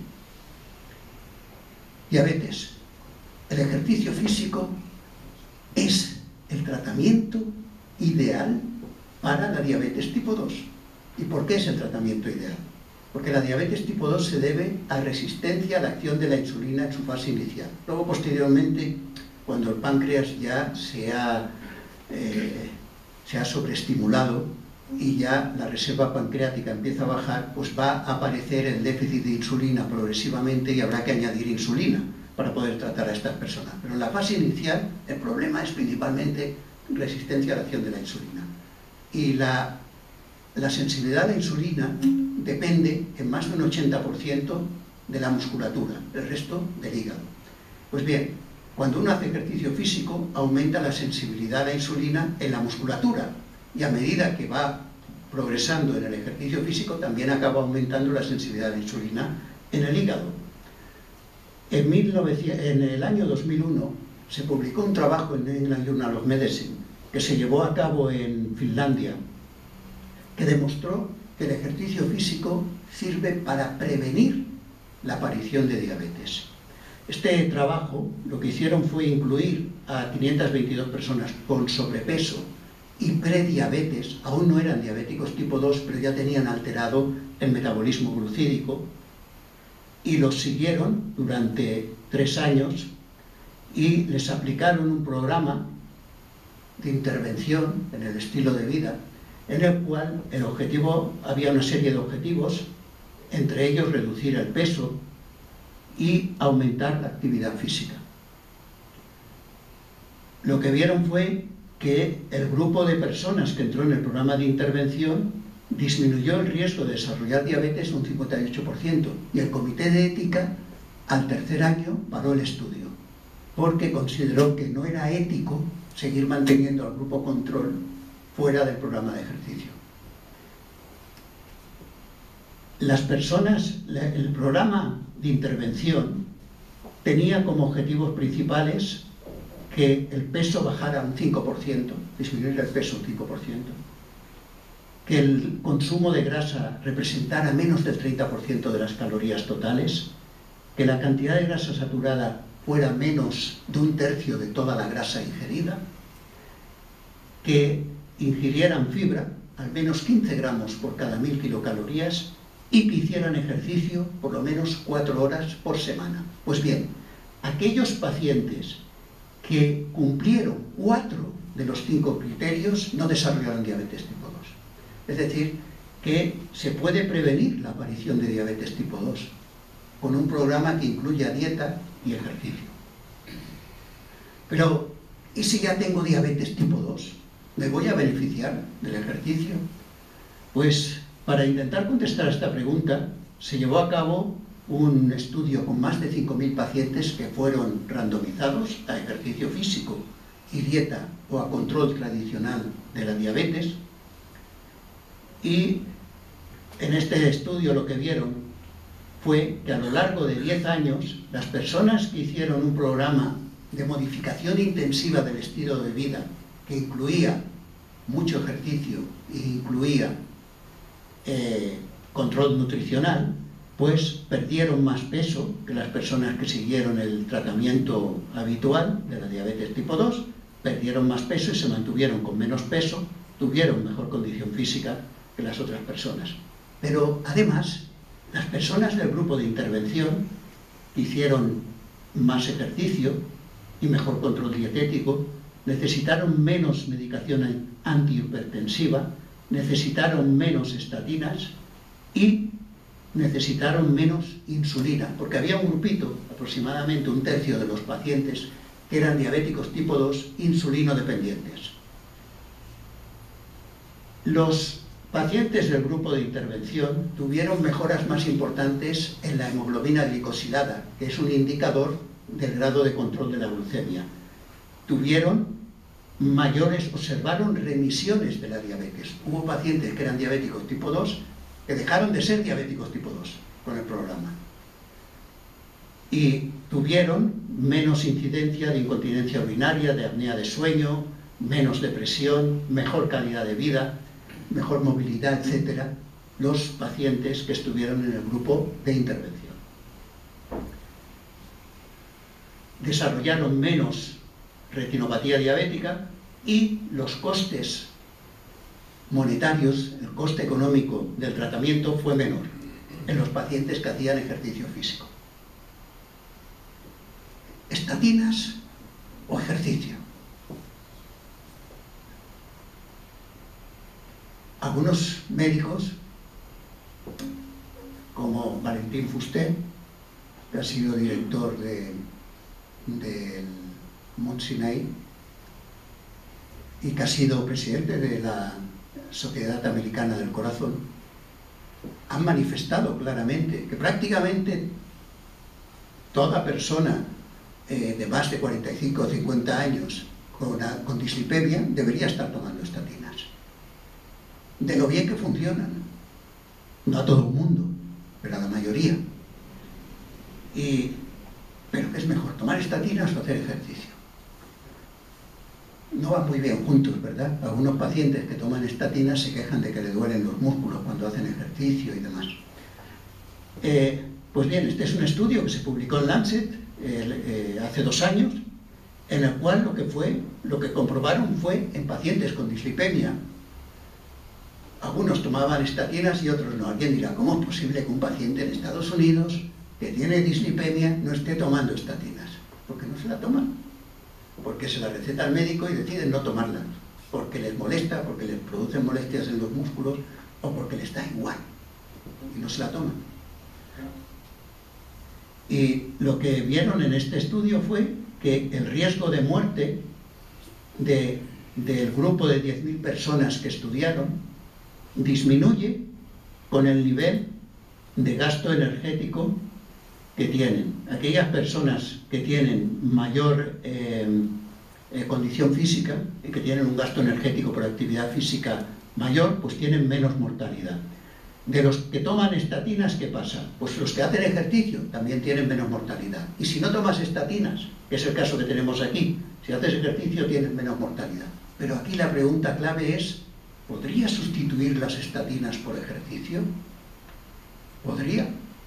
Diabetes. El ejercicio físico es el tratamiento ideal para la diabetes tipo dos. ¿Y por qué es el tratamiento ideal? Porque la diabetes tipo dos se debe a resistencia a la acción de la insulina en su fase inicial. Luego, posteriormente, cuando el páncreas ya se ha, eh, se ha sobreestimulado y ya la reserva pancreática empieza a bajar, pues va a aparecer el déficit de insulina progresivamente y habrá que añadir insulina para poder tratar a estas personas. Pero en la fase inicial el problema es principalmente resistencia a la acción de la insulina. Y la la sensibilidad a la insulina depende en más de un ochenta por ciento de la musculatura, el resto del hígado. Pues bien, cuando uno hace ejercicio físico, aumenta la sensibilidad a la insulina en la musculatura, y a medida que va progresando en el ejercicio físico, también acaba aumentando la sensibilidad a la insulina en el hígado. En, mil novecientos, en el año dos mil uno se publicó un trabajo en England Journal of Medicine que se llevó a cabo en Finlandia, que demostró que el ejercicio físico sirve para prevenir la aparición de diabetes. Este trabajo lo que hicieron fue incluir a quinientas veintidós personas con sobrepeso y prediabetes. Aún no eran diabéticos tipo dos, pero ya tenían alterado el metabolismo glucídico, y los siguieron durante tres años y les aplicaron un programa de intervención en el estilo de vida, en el cual el objetivo, había una serie de objetivos, entre ellos reducir el peso y aumentar la actividad física. Lo que vieron fue que el grupo de personas que entró en el programa de intervención disminuyó el riesgo de desarrollar diabetes un cincuenta y ocho por ciento, y el comité de ética al tercer año paró el estudio porque consideró que no era ético seguir manteniendo al grupo control fuera del programa de ejercicio. Las personas, el programa de intervención tenía como objetivos principales que el peso bajara un cinco por ciento, disminuir el peso un cinco por ciento, que el consumo de grasa representara menos del treinta por ciento de las calorías totales, que la cantidad de grasa saturada fuera menos de un tercio de toda la grasa ingerida, que ingirieran fibra, al menos quince gramos por cada mil kilocalorías, y que hicieran ejercicio por lo menos cuatro horas por semana. Pues bien, aquellos pacientes que cumplieron cuatro de los cinco criterios no desarrollaron diabetes tipo dos. Es decir, que se puede prevenir la aparición de diabetes tipo dos con un programa que incluya dieta y ejercicio. Pero, ¿y si ya tengo diabetes tipo dos? ¿Me voy a beneficiar del ejercicio? Pues, para intentar contestar a esta pregunta, se llevó a cabo un estudio con más de cinco mil pacientes que fueron randomizados a ejercicio físico y dieta o a control tradicional de la diabetes, y en este estudio lo que vieron fue que a lo largo de diez años las personas que hicieron un programa de modificación intensiva del estilo de vida que incluía mucho ejercicio e incluía eh, control nutricional, pues perdieron más peso que las personas que siguieron el tratamiento habitual de la diabetes tipo dos, perdieron más peso y se mantuvieron con menos peso, tuvieron mejor condición física que las otras personas. Pero además, las personas del grupo de intervención que hicieron más ejercicio y mejor control dietético necesitaron menos medicación antihipertensiva, necesitaron menos estatinas y necesitaron menos insulina, porque había un grupito, aproximadamente un tercio de los pacientes, que eran diabéticos tipo dos insulino dependientes. Los pacientes del grupo de intervención tuvieron mejoras más importantes en la hemoglobina glicosilada, que es un indicador del grado de control de la glucemia. Tuvieron mayores, observaron remisiones de la diabetes. Hubo pacientes que eran diabéticos tipo dos que dejaron de ser diabéticos tipo dos con el programa. Y tuvieron menos incidencia de incontinencia urinaria, de apnea de sueño, menos depresión, mejor calidad de vida, mejor movilidad, etcétera, los pacientes que estuvieron en el grupo de intervención. Desarrollaron menos retinopatía diabética y los costes monetarios, el coste económico del tratamiento fue menor en los pacientes que hacían ejercicio físico. ¿Estatinas o ejercicio? Algunos médicos, como Valentín Fuster, que ha sido director de, del Mont Sinai y que ha sido presidente de la Sociedad Americana del Corazón, han manifestado claramente que prácticamente toda persona eh, de más de cuarenta y cinco o cincuenta años con, una, con dislipemia debería estar tomando estatinas. De lo bien que funcionan. No a todo el mundo, pero a la mayoría. Y, pero ¿qué es mejor, tomar estatinas o hacer ejercicio? No van muy bien juntos, ¿verdad? Algunos pacientes que toman estatinas se quejan de que le duelen los músculos cuando hacen ejercicio y demás. Eh, pues bien, este es un estudio que se publicó en Lancet eh, eh, hace dos años, en el cual lo que, fue, lo que comprobaron fue en pacientes con dislipemia. Algunos tomaban estatinas y otros no. Alguien dirá, ¿cómo es posible que un paciente en Estados Unidos que tiene dislipemia no esté tomando estatinas? Porque no se la toman. Porque se la receta al médico y deciden no tomarla. Porque les molesta, porque les producen molestias en los músculos o porque les da igual. Y no se la toman. Y lo que vieron en este estudio fue que el riesgo de muerte de, del grupo de diez mil personas que estudiaron disminuye con el nivel de gasto energético que tienen. Aquellas personas que tienen mayor eh, eh, condición física y que tienen un gasto energético por actividad física mayor, pues tienen menos mortalidad. De los que toman estatinas, ¿qué pasa? Pues los que hacen ejercicio también tienen menos mortalidad. Y si no tomas estatinas, que es el caso que tenemos aquí, si haces ejercicio tienes menos mortalidad. Pero aquí la pregunta clave es, ¿podría sustituir las estatinas por ejercicio? ¿Podría?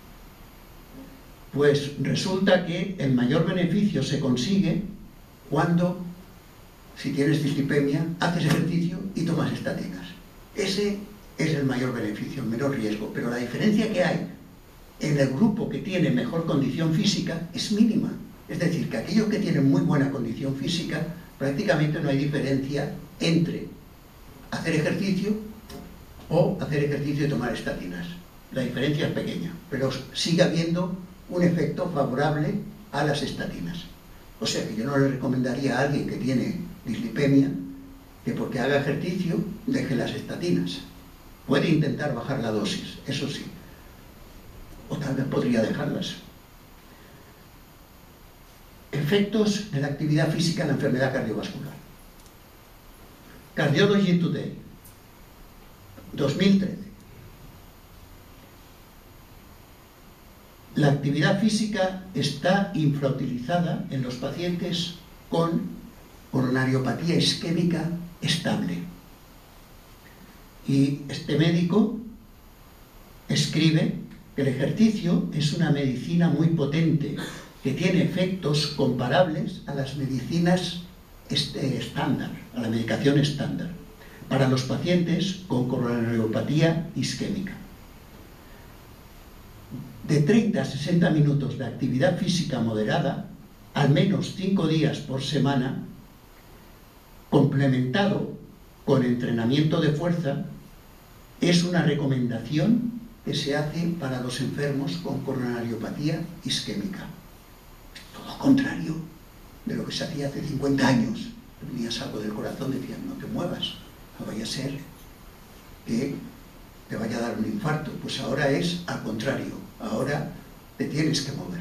Pues resulta que el mayor beneficio se consigue cuando, si tienes dislipemia, haces ejercicio y tomas estatinas. Ese es el mayor beneficio, el menor riesgo. Pero la diferencia que hay en el grupo que tiene mejor condición física es mínima. Es decir, que aquellos que tienen muy buena condición física, prácticamente no hay diferencia entre hacer ejercicio o hacer ejercicio y tomar estatinas. La diferencia es pequeña, pero sigue habiendo un efecto favorable a las estatinas. O sea que yo no le recomendaría a alguien que tiene dislipemia que porque haga ejercicio deje las estatinas. Puede intentar bajar la dosis, eso sí. O tal vez podría dejarlas. Efectos de la actividad física en la enfermedad cardiovascular. Cardiology Today, dos mil trece. La actividad física está infrautilizada en los pacientes con coronariopatía isquémica estable. Y este médico escribe que el ejercicio es una medicina muy potente, que tiene efectos comparables a las medicinas este, estándar, a la medicación estándar, para los pacientes con coronariopatía isquémica. De treinta a sesenta minutos de actividad física moderada, al menos cinco días por semana, complementado con entrenamiento de fuerza, es una recomendación que se hace para los enfermos con coronariopatía isquémica. Todo lo contrario de lo que se hacía hace cincuenta años. Tenías algo del corazón, decían, no te muevas, no vaya a ser que te vaya a dar un infarto. Pues ahora es al contrario, ahora te tienes que mover.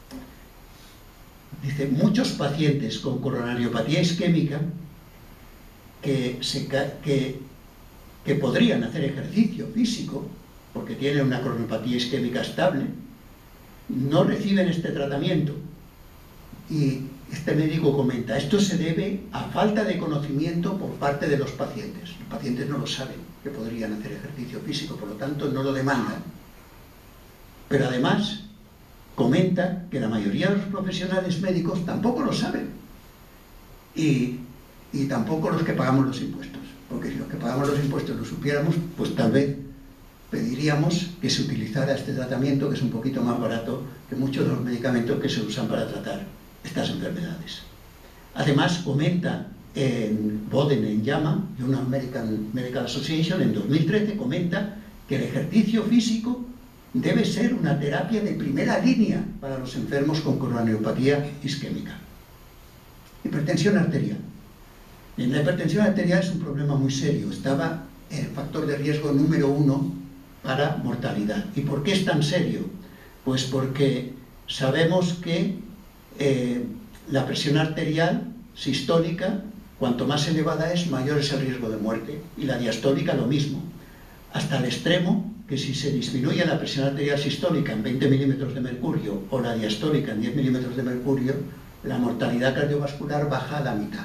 Dice, muchos pacientes con coronariopatía isquémica que, se, que, que podrían hacer ejercicio físico, porque tienen una coronariopatía isquémica estable, no reciben este tratamiento. Y este médico comenta, esto se debe a falta de conocimiento por parte de los pacientes. Los pacientes no lo saben, que podrían hacer ejercicio físico, por lo tanto no lo demandan. Pero además comenta que la mayoría de los profesionales médicos tampoco lo saben. Y, y tampoco los que pagamos los impuestos. Porque si los que pagamos los impuestos lo supiéramos, pues tal vez pediríamos que se utilizara este tratamiento, que es un poquito más barato que muchos de los medicamentos que se usan para tratar estas enfermedades. Además, comenta en Boden en JAMA, una American Medical Association, en dos mil trece, comenta que el ejercicio físico debe ser una terapia de primera línea para los enfermos con coronariopatía isquémica. Hipertensión arterial. En la hipertensión arterial es un problema muy serio. Estaba el factor de riesgo número uno para mortalidad. ¿Y por qué es tan serio? Pues porque sabemos que eh, la presión arterial sistólica, cuanto más elevada es, mayor es el riesgo de muerte, y la diastólica lo mismo, hasta el extremo que si se disminuye la presión arterial sistólica en veinte milímetros de mercurio o la diastólica en diez milímetros de mercurio, la mortalidad cardiovascular baja a la mitad.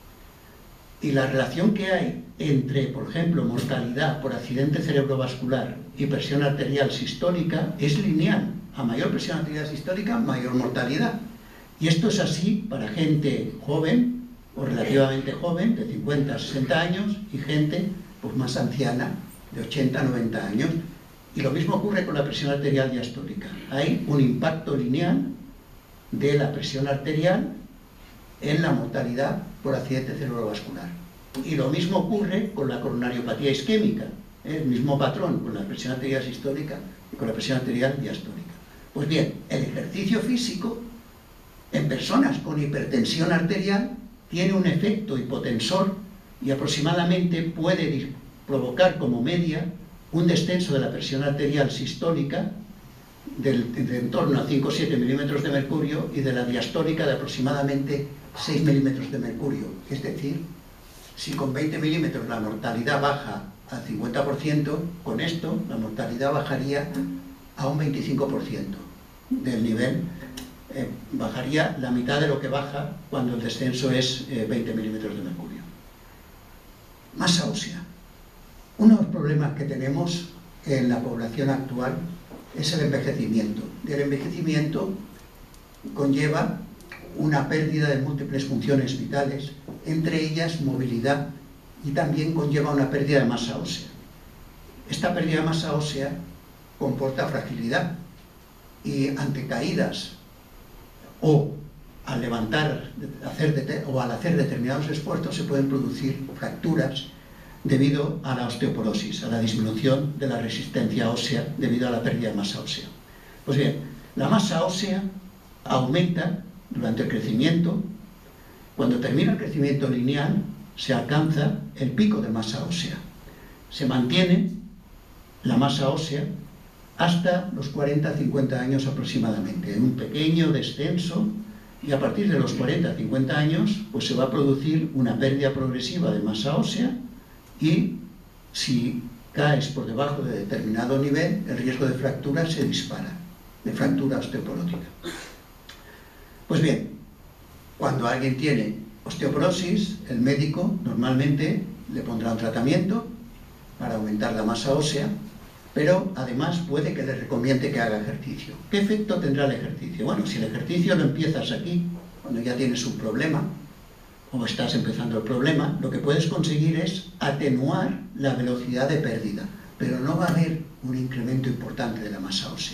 Y la relación que hay entre, por ejemplo, mortalidad por accidente cerebrovascular y presión arterial sistólica es lineal. A mayor presión arterial sistólica, mayor mortalidad. Y esto es así para gente joven o relativamente joven, de cincuenta a sesenta años, y gente pues, más anciana, de ochenta a noventa años. Y lo mismo ocurre con la presión arterial diastólica. Hay un impacto lineal de la presión arterial en la mortalidad por accidente cerebrovascular. Y lo mismo ocurre con la coronariopatía isquémica, ¿eh? El mismo patrón con la presión arterial sistólica y con la presión arterial diastólica. Pues bien, el ejercicio físico en personas con hipertensión arterial tiene un efecto hipotensor y aproximadamente puede provocar como media un descenso de la presión arterial sistólica del, de en torno a cinco o siete milímetros de mercurio y de la diastólica de aproximadamente seis milímetros de mercurio. Es decir, si con veinte milímetros la mortalidad baja al cincuenta por ciento, con esto la mortalidad bajaría a un veinticinco por ciento del nivel, eh, bajaría la mitad de lo que baja cuando el descenso es eh, veinte milímetros de mercurio. Masa ósea. Uno de los problemas que tenemos en la población actual es el envejecimiento. Y el envejecimiento conlleva una pérdida de múltiples funciones vitales, entre ellas movilidad, y también conlleva una pérdida de masa ósea. Esta pérdida de masa ósea comporta fragilidad y ante caídas o al levantar hacer o al hacer determinados esfuerzos se pueden producir fracturas debido a la osteoporosis, a la disminución de la resistencia ósea debido a la pérdida de masa ósea. Pues bien, la masa ósea aumenta durante el crecimiento. Cuando termina el crecimiento lineal, se alcanza el pico de masa ósea. Se mantiene la masa ósea hasta los cuarenta a cincuenta años aproximadamente, un pequeño descenso, y a partir de los cuarenta a cincuenta años pues se va a producir una pérdida progresiva de masa ósea, y si caes por debajo de determinado nivel, el riesgo de fractura se dispara, de fractura osteoporótica. Pues bien, cuando alguien tiene osteoporosis, el médico normalmente le pondrá un tratamiento para aumentar la masa ósea, pero además puede que le recomiende que haga ejercicio. ¿Qué efecto tendrá el ejercicio? Bueno, si el ejercicio lo empiezas aquí, cuando ya tienes un problema, o estás empezando el problema, lo que puedes conseguir es atenuar la velocidad de pérdida, pero no va a haber un incremento importante de la masa ósea.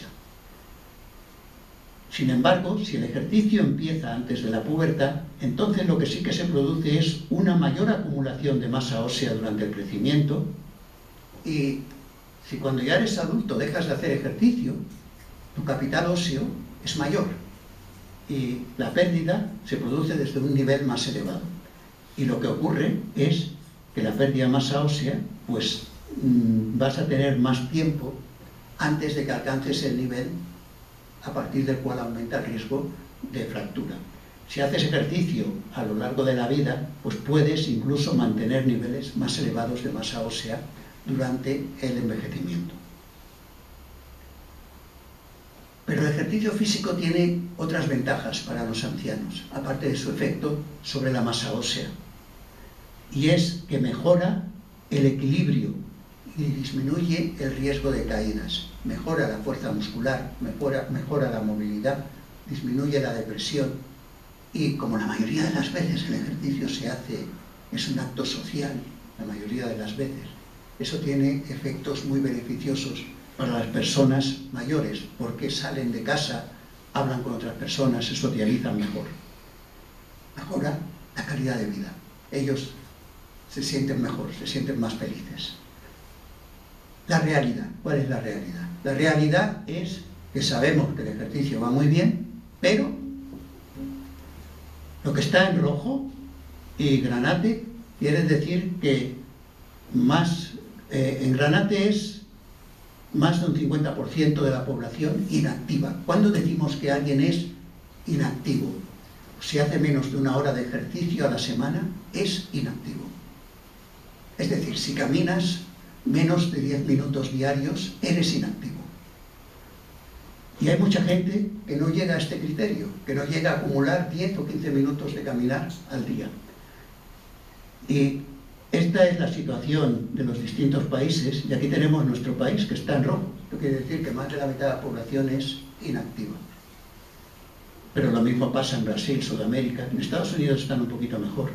Sin embargo, si el ejercicio empieza antes de la pubertad, entonces lo que sí que se produce es una mayor acumulación de masa ósea durante el crecimiento, y si cuando ya eres adulto dejas de hacer ejercicio, tu capital óseo es mayor y la pérdida se produce desde un nivel más elevado. Y lo que ocurre es que la pérdida de masa ósea, pues mmm, vas a tener más tiempo antes de que alcances el nivel a partir del cual aumenta el riesgo de fractura. Si haces ejercicio a lo largo de la vida, pues puedes incluso mantener niveles más elevados de masa ósea durante el envejecimiento. Pero el ejercicio físico tiene otras ventajas para los ancianos, aparte de su efecto sobre la masa ósea, y es que mejora el equilibrio y disminuye el riesgo de caídas, mejora la fuerza muscular, mejora, mejora la movilidad, disminuye la depresión, y como la mayoría de las veces el ejercicio se hace, es un acto social, la mayoría de las veces, eso tiene efectos muy beneficiosos para las personas mayores, porque salen de casa, hablan con otras personas, se socializan mejor. Mejora la calidad de vida. Ellos se sienten mejor, se sienten más felices. La realidad. ¿Cuál es la realidad? La realidad es que sabemos que el ejercicio va muy bien, pero lo que está en rojo y granate quiere decir que más Eh, en Granate es más de un cincuenta por ciento de la población inactiva. ¿Cuándo decimos que alguien es inactivo? Si hace menos de una hora de ejercicio a la semana, es inactivo. Es decir, si caminas menos de diez minutos diarios, eres inactivo. Y hay mucha gente que no llega a este criterio, que no llega a acumular diez o quince minutos de caminar al día. Y esta es la situación de los distintos países, y aquí tenemos nuestro país que está en rojo. Esto quiere decir que más de la mitad de la población es inactiva. Pero lo mismo pasa en Brasil, Sudamérica. En Estados Unidos están un poquito mejor.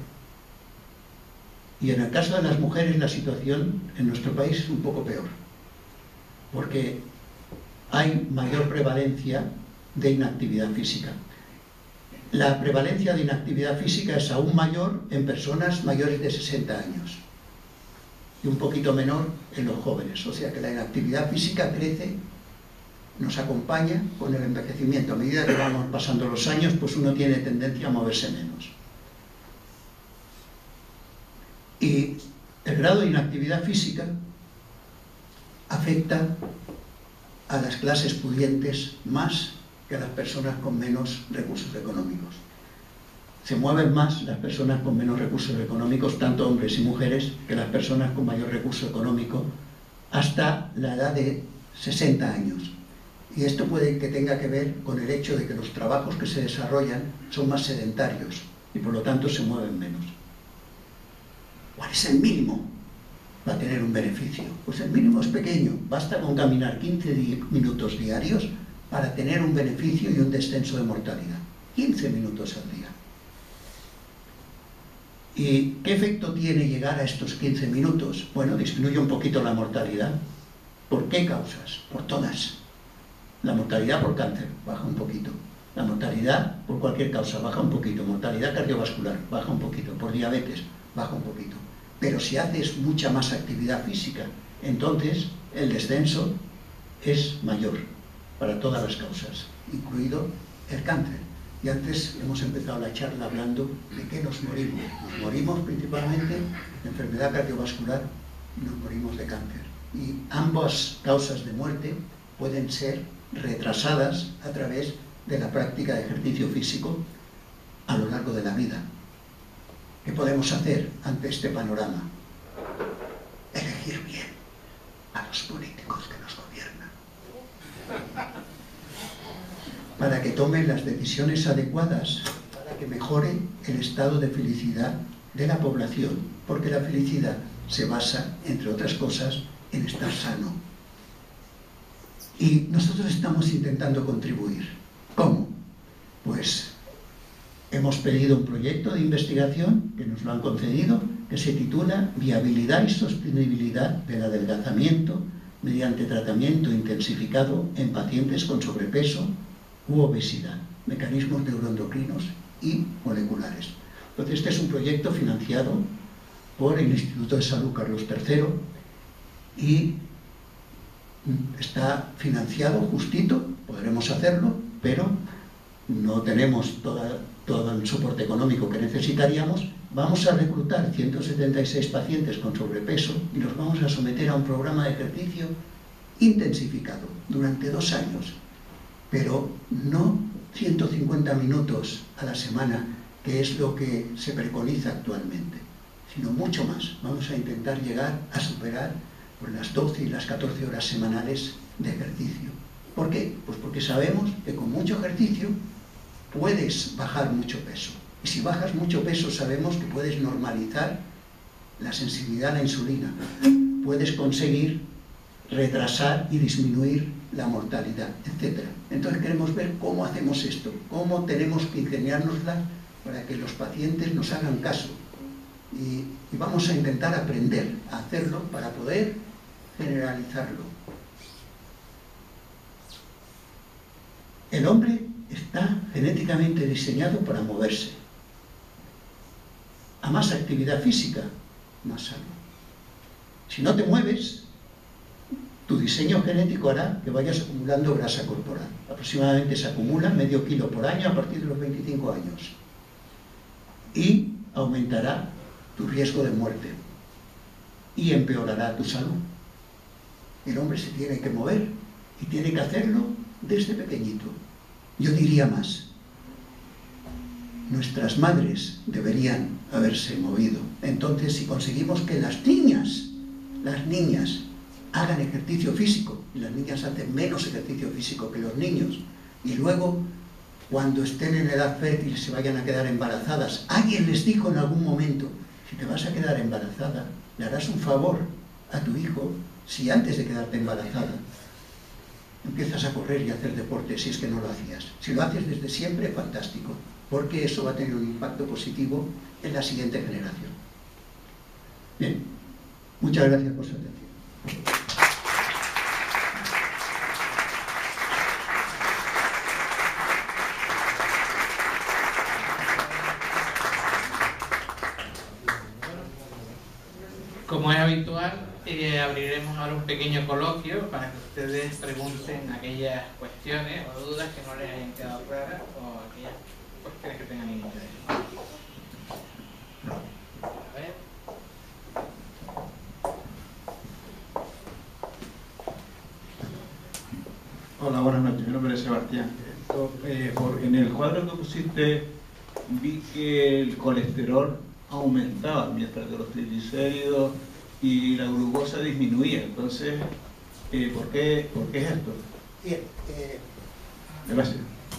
Y en el caso de las mujeres, la situación en nuestro país es un poco peor. Porque hay mayor prevalencia de inactividad física. La prevalencia de inactividad física es aún mayor en personas mayores de sesenta años y un poquito menor en los jóvenes. O sea que la inactividad física crece, nos acompaña con el envejecimiento. A medida que vamos pasando los años, pues uno tiene tendencia a moverse menos. Y el grado de inactividad física afecta a las clases pudientes más que a las personas con menos recursos económicos. Se mueven más las personas con menos recursos económicos, tanto hombres y mujeres, que las personas con mayor recurso económico, hasta la edad de sesenta años. Y esto puede que tenga que ver con el hecho de que los trabajos que se desarrollan son más sedentarios y por lo tanto se mueven menos. ¿Cuál es el mínimo para tener un beneficio? Pues el mínimo es pequeño, basta con caminar quince minutos diarios para tener un beneficio y un descenso de mortalidad. quince minutos al día. ¿Y qué efecto tiene llegar a estos quince minutos? Bueno, disminuye un poquito la mortalidad. ¿Por qué causas? Por todas. La mortalidad por cáncer baja un poquito. La mortalidad por cualquier causa baja un poquito. Mortalidad cardiovascular baja un poquito. Por diabetes baja un poquito. Pero si haces mucha más actividad física, entonces el descenso es mayor para todas las causas, incluido el cáncer. Y antes hemos empezado la charla hablando de qué nos morimos. Nos morimos principalmente de enfermedad cardiovascular y nos morimos de cáncer. Y ambas causas de muerte pueden ser retrasadas a través de la práctica de ejercicio físico a lo largo de la vida. ¿Qué podemos hacer ante este panorama? Elegir bien a los políticos que nos gobiernan, para que tomen las decisiones adecuadas, para que mejore el estado de felicidad de la población, porque la felicidad se basa, entre otras cosas, en estar sano. Y nosotros estamos intentando contribuir. ¿Cómo? Pues hemos pedido un proyecto de investigación que nos lo han concedido, que se titula Viabilidad y sostenibilidad del adelgazamiento mediante tratamiento intensificado en pacientes con sobrepeso u obesidad, mecanismos neuroendocrinos y moleculares. Entonces, este es un proyecto financiado por el Instituto de Salud Carlos tercero y está financiado justito, podremos hacerlo, pero no tenemos toda, todo el soporte económico que necesitaríamos. Vamos a reclutar ciento setenta y seis pacientes con sobrepeso y los vamos a someter a un programa de ejercicio intensificado durante dos años, pero no ciento cincuenta minutos a la semana, que es lo que se preconiza actualmente, sino mucho más. Vamos a intentar llegar a superar por las doce y las catorce horas semanales de ejercicio. ¿Por qué? Pues porque sabemos que con mucho ejercicio puedes bajar mucho peso. Y si bajas mucho peso, sabemos que puedes normalizar la sensibilidad a la insulina. Puedes conseguir retrasar y disminuir la mortalidad, etcétera. Entonces queremos ver cómo hacemos esto, cómo tenemos que ingeniárnosla para que los pacientes nos hagan caso. Y, y vamos a intentar aprender a hacerlo para poder generalizarlo. El hombre está genéticamente diseñado para moverse. A más actividad física, más sano. Si no te mueves, tu diseño genético hará que vayas acumulando grasa corporal. Aproximadamente se acumula medio kilo por año a partir de los veinticinco años. Y aumentará tu riesgo de muerte. y empeorará tu salud. El hombre se tiene que mover y tiene que hacerlo desde pequeñito. Yo diría más. Nuestras madres deberían haberse movido. Entonces, si conseguimos que las niñas, las niñas hagan ejercicio físico, y las niñas hacen menos ejercicio físico que los niños, y luego, cuando estén en edad fértil, se vayan a quedar embarazadas, alguien les dijo en algún momento, si te vas a quedar embarazada, le harás un favor a tu hijo si antes de quedarte embarazada empiezas a correr y a hacer deporte, si es que no lo hacías. Si lo haces desde siempre, fantástico, porque eso va a tener un impacto positivo en la siguiente generación. Bien, muchas gracias por su atención.
Como es habitual, eh, abriremos ahora un pequeño coloquio para que ustedes pregunten aquellas cuestiones o dudas que no les hayan quedado claras o aquellas cuestiones que tengan interés. A ver.
Hola, buenas noches. Mi nombre es Sebastián. Eh, por, en el cuadro que pusiste vi que el colesterol aumentaba mientras que los triglicéridos y la glucosa disminuía. Entonces, eh, ¿por qué, ¿por qué es esto?
Bien, eh...
Gracias.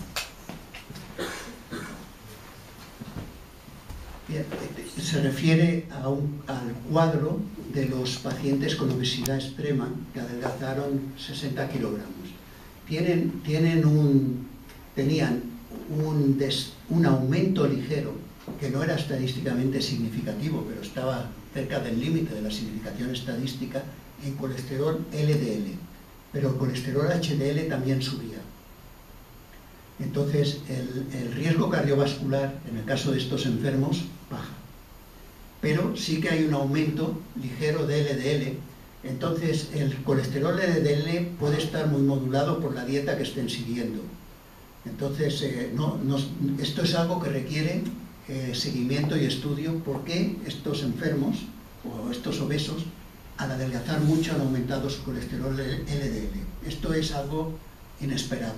Bien, se refiere a un, al cuadro de los pacientes con obesidad extrema que adelgazaron sesenta kilogramos. Tienen, tienen un, tenían un, des, un aumento ligero que no era estadísticamente significativo, pero estaba cerca del límite de la significación estadística en colesterol L D L, pero el colesterol H D L también subía. Entonces, el, el riesgo cardiovascular, en el caso de estos enfermos, baja. Pero sí que hay un aumento ligero de L D L. Entonces, el colesterol L D L puede estar muy modulado por la dieta que estén siguiendo. Entonces, eh, no, no, esto es algo que requiere eh, seguimiento y estudio, porque estos enfermos o estos obesos, al adelgazar mucho, han aumentado su colesterol L D L. Esto es algo inesperado.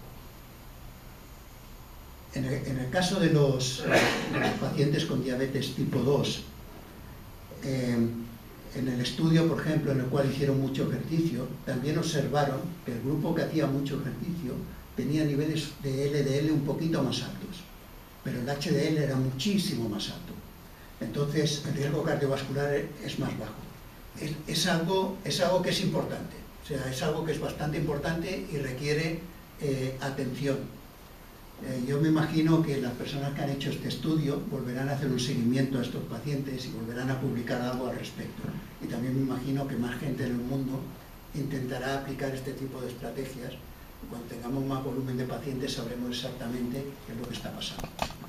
En el, en el caso de los, de los pacientes con diabetes tipo dos, eh, en el estudio, por ejemplo, en el cual hicieron mucho ejercicio, también observaron que el grupo que hacía mucho ejercicio tenía niveles de L D L un poquito más altos, pero el H D L era muchísimo más alto. Entonces, el riesgo cardiovascular es más bajo. Es, es, algo, es algo que es importante, o sea, es algo que es bastante importante y requiere eh, atención. Eh, yo me imagino que las personas que han hecho este estudio volverán a hacer un seguimiento a estos pacientes y volverán a publicar algo al respecto. Y también me imagino que más gente en el mundo intentará aplicar este tipo de estrategias. Y cuando tengamos más volumen de pacientes sabremos exactamente qué es lo que está pasando.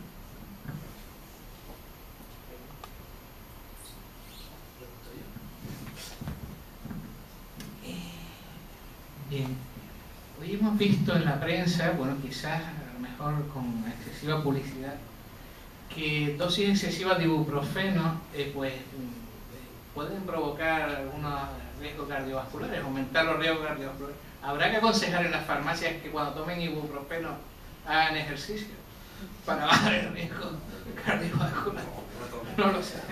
Bien, hoy hemos visto en la prensa, bueno, quizás a lo mejor con excesiva publicidad, que dosis excesivas de ibuprofeno eh, pues, eh, pueden provocar algunos riesgos cardiovasculares, aumentar los riesgos cardiovasculares. ¿Habrá que aconsejar en las farmacias que cuando tomen ibuprofeno hagan ejercicio para bajar el riesgo cardiovascular? No lo sé.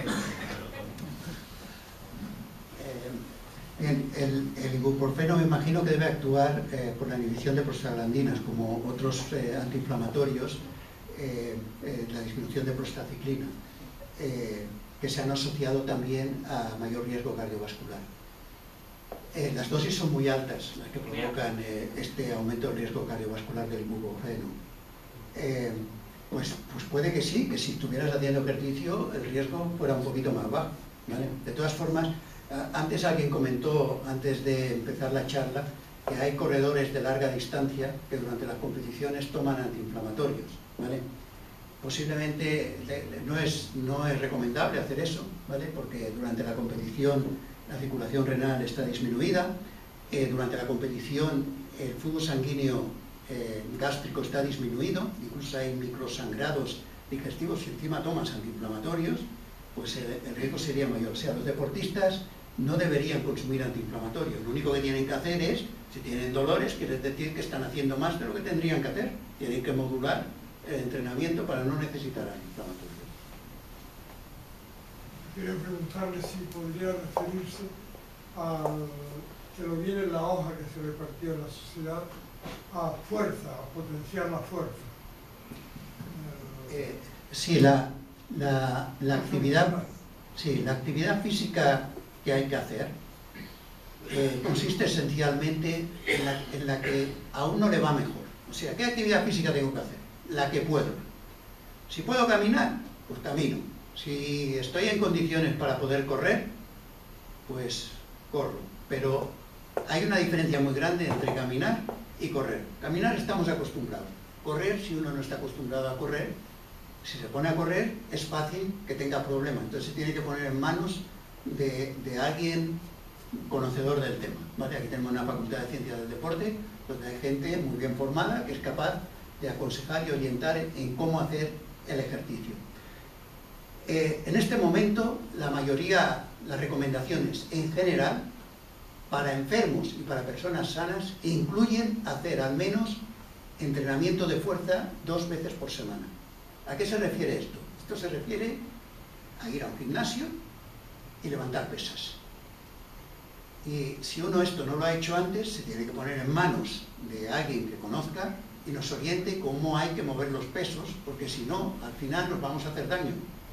El, el, el ibuprofeno me imagino que debe actuar eh, por la inhibición de prostaglandinas, como otros eh, antiinflamatorios, eh, eh, la disminución de prostaciclina, eh, que se han asociado también a mayor riesgo cardiovascular. Eh, las dosis son muy altas, las que provocan eh, este aumento del riesgo cardiovascular del ibuprofeno. Eh, pues, pues puede que sí, que si estuvieras haciendo ejercicio el riesgo fuera un poquito más bajo, ¿vale? De todas formas, antes alguien comentó, antes de empezar la charla, que hay corredores de larga distancia que durante las competiciones toman antiinflamatorios, ¿vale? Posiblemente no es, no es recomendable hacer eso, ¿vale? Porque durante la competición la circulación renal está disminuida, eh, durante la competición el flujo sanguíneo eh, gástrico está disminuido, incluso hay microsangrados digestivos y encima tomas antiinflamatorios, pues el, el riesgo sería mayor. O sea, los deportistas no deberían consumir antiinflamatorios. Lo único que tienen que hacer es, si tienen dolores, quiere decir que están haciendo más de lo que tendrían que hacer. Tienen que modular el entrenamiento para no necesitar antiinflamatorios.
Quería preguntarle si podría referirse a que lo viene en la hoja que se repartió en la sociedad, a fuerza, a potenciar la fuerza.
Eh, sí, la, la, la actividad, sí, la actividad física que hay que hacer eh, consiste esencialmente en la, en la que a uno le va mejor. O sea, ¿qué actividad física tengo que hacer? La que puedo. Si puedo caminar, pues camino. Si estoy en condiciones para poder correr, pues corro. Pero hay una diferencia muy grande entre caminar y correr. Caminar estamos acostumbrados. Correr, si uno no está acostumbrado a correr, si se pone a correr, es fácil que tenga problemas. Entonces se tiene que poner en manos de, de alguien conocedor del tema, ¿vale? Aquí tenemos una facultad de ciencias del deporte, donde hay gente muy bien formada que es capaz de aconsejar y orientar en cómo hacer el ejercicio. Eh, en este momento, la mayoría, las recomendaciones en general, para enfermos y para personas sanas, incluyen hacer al menos entrenamiento de fuerza dos veces por semana. ¿A qué se refiere esto? Esto se refiere a ir a un gimnasio y levantar pesas. Y si uno esto no lo ha hecho antes, se tiene que poner en manos de alguien que conozca y nos oriente cómo hay que mover los pesos, porque si no, al final nos vamos a hacer daño.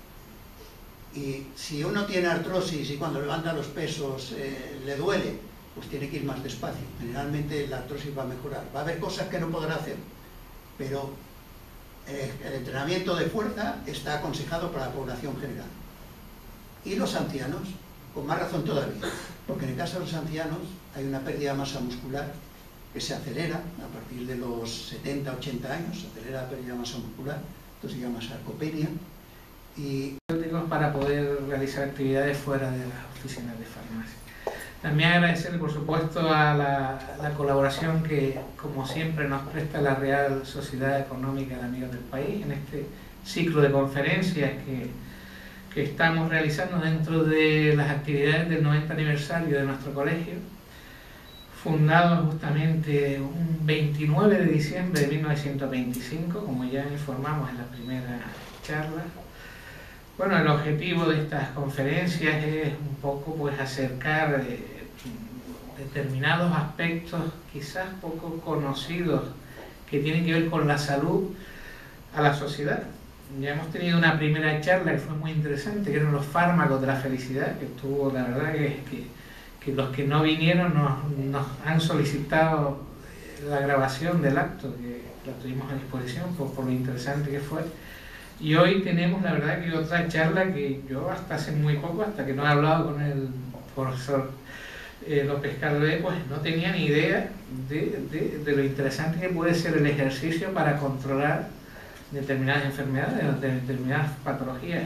Y si uno tiene artrosis y cuando levanta los pesos eh, le duele, pues tiene que ir más despacio. Generalmente la artrosis va a mejorar. Va a haber cosas que no podrá hacer, pero eh, el entrenamiento de fuerza está aconsejado para la población general. Y los ancianos, con más razón todavía, porque en el caso de los ancianos hay una pérdida de masa muscular que se acelera a partir de los setenta, ochenta años, se acelera la pérdida de masa muscular, esto se llama sarcopenia. Y
para poder realizar actividades fuera de las oficinas de farmacia. También agradecer, por supuesto, a la, a la colaboración que, como siempre, nos presta la Real Sociedad Económica de Amigos del País en este ciclo de conferencias que, que estamos realizando dentro de las actividades del noventa aniversario de nuestro colegio, fundado justamente un veintinueve de diciembre de mil novecientos veinticinco, como ya informamos en la primera charla. Bueno, el objetivo de estas conferencias es un poco pues acercar eh, determinados aspectos quizás poco conocidos que tienen que ver con la salud a la sociedad. Ya hemos tenido una primera charla que fue muy interesante, que eran los fármacos de la felicidad, que estuvo, la verdad que, que, que los que no vinieron nos, nos han solicitado la grabación del acto, que la tuvimos a disposición por, por lo interesante que fue. Y hoy tenemos, la verdad, que otra charla que yo hasta hace muy poco, hasta que no he hablado con el profesor eh, López Calvé, pues no tenía ni idea de, de, de lo interesante que puede ser el ejercicio para controlar determinadas enfermedades, de determinadas patologías.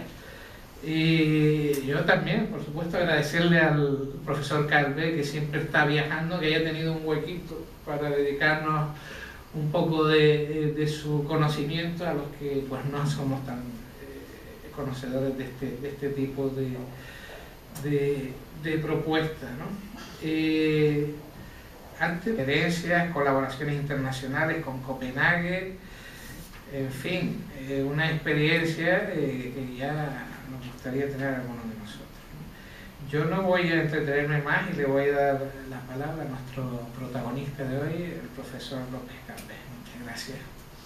Y yo también, por supuesto, agradecerle al profesor Calvé, que siempre está viajando, que haya tenido un huequito para dedicarnos un poco de, de su conocimiento a los que pues no somos tan eh, conocedores de este, de este tipo de, de, de propuestas, ¿no? Eh, antes, conferencias, colaboraciones internacionales con Copenhague, en fin, eh, una experiencia eh, que ya nos gustaría tener a algunos de nosotros. Yo no voy a entretenerme más y le voy a dar la palabra a nuestro protagonista de hoy, el profesor López Calvé. Muchas gracias.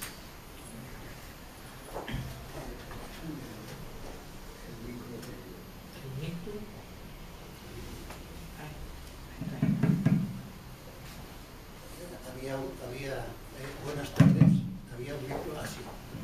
Había, había eh, buenas tardes, había un micro así.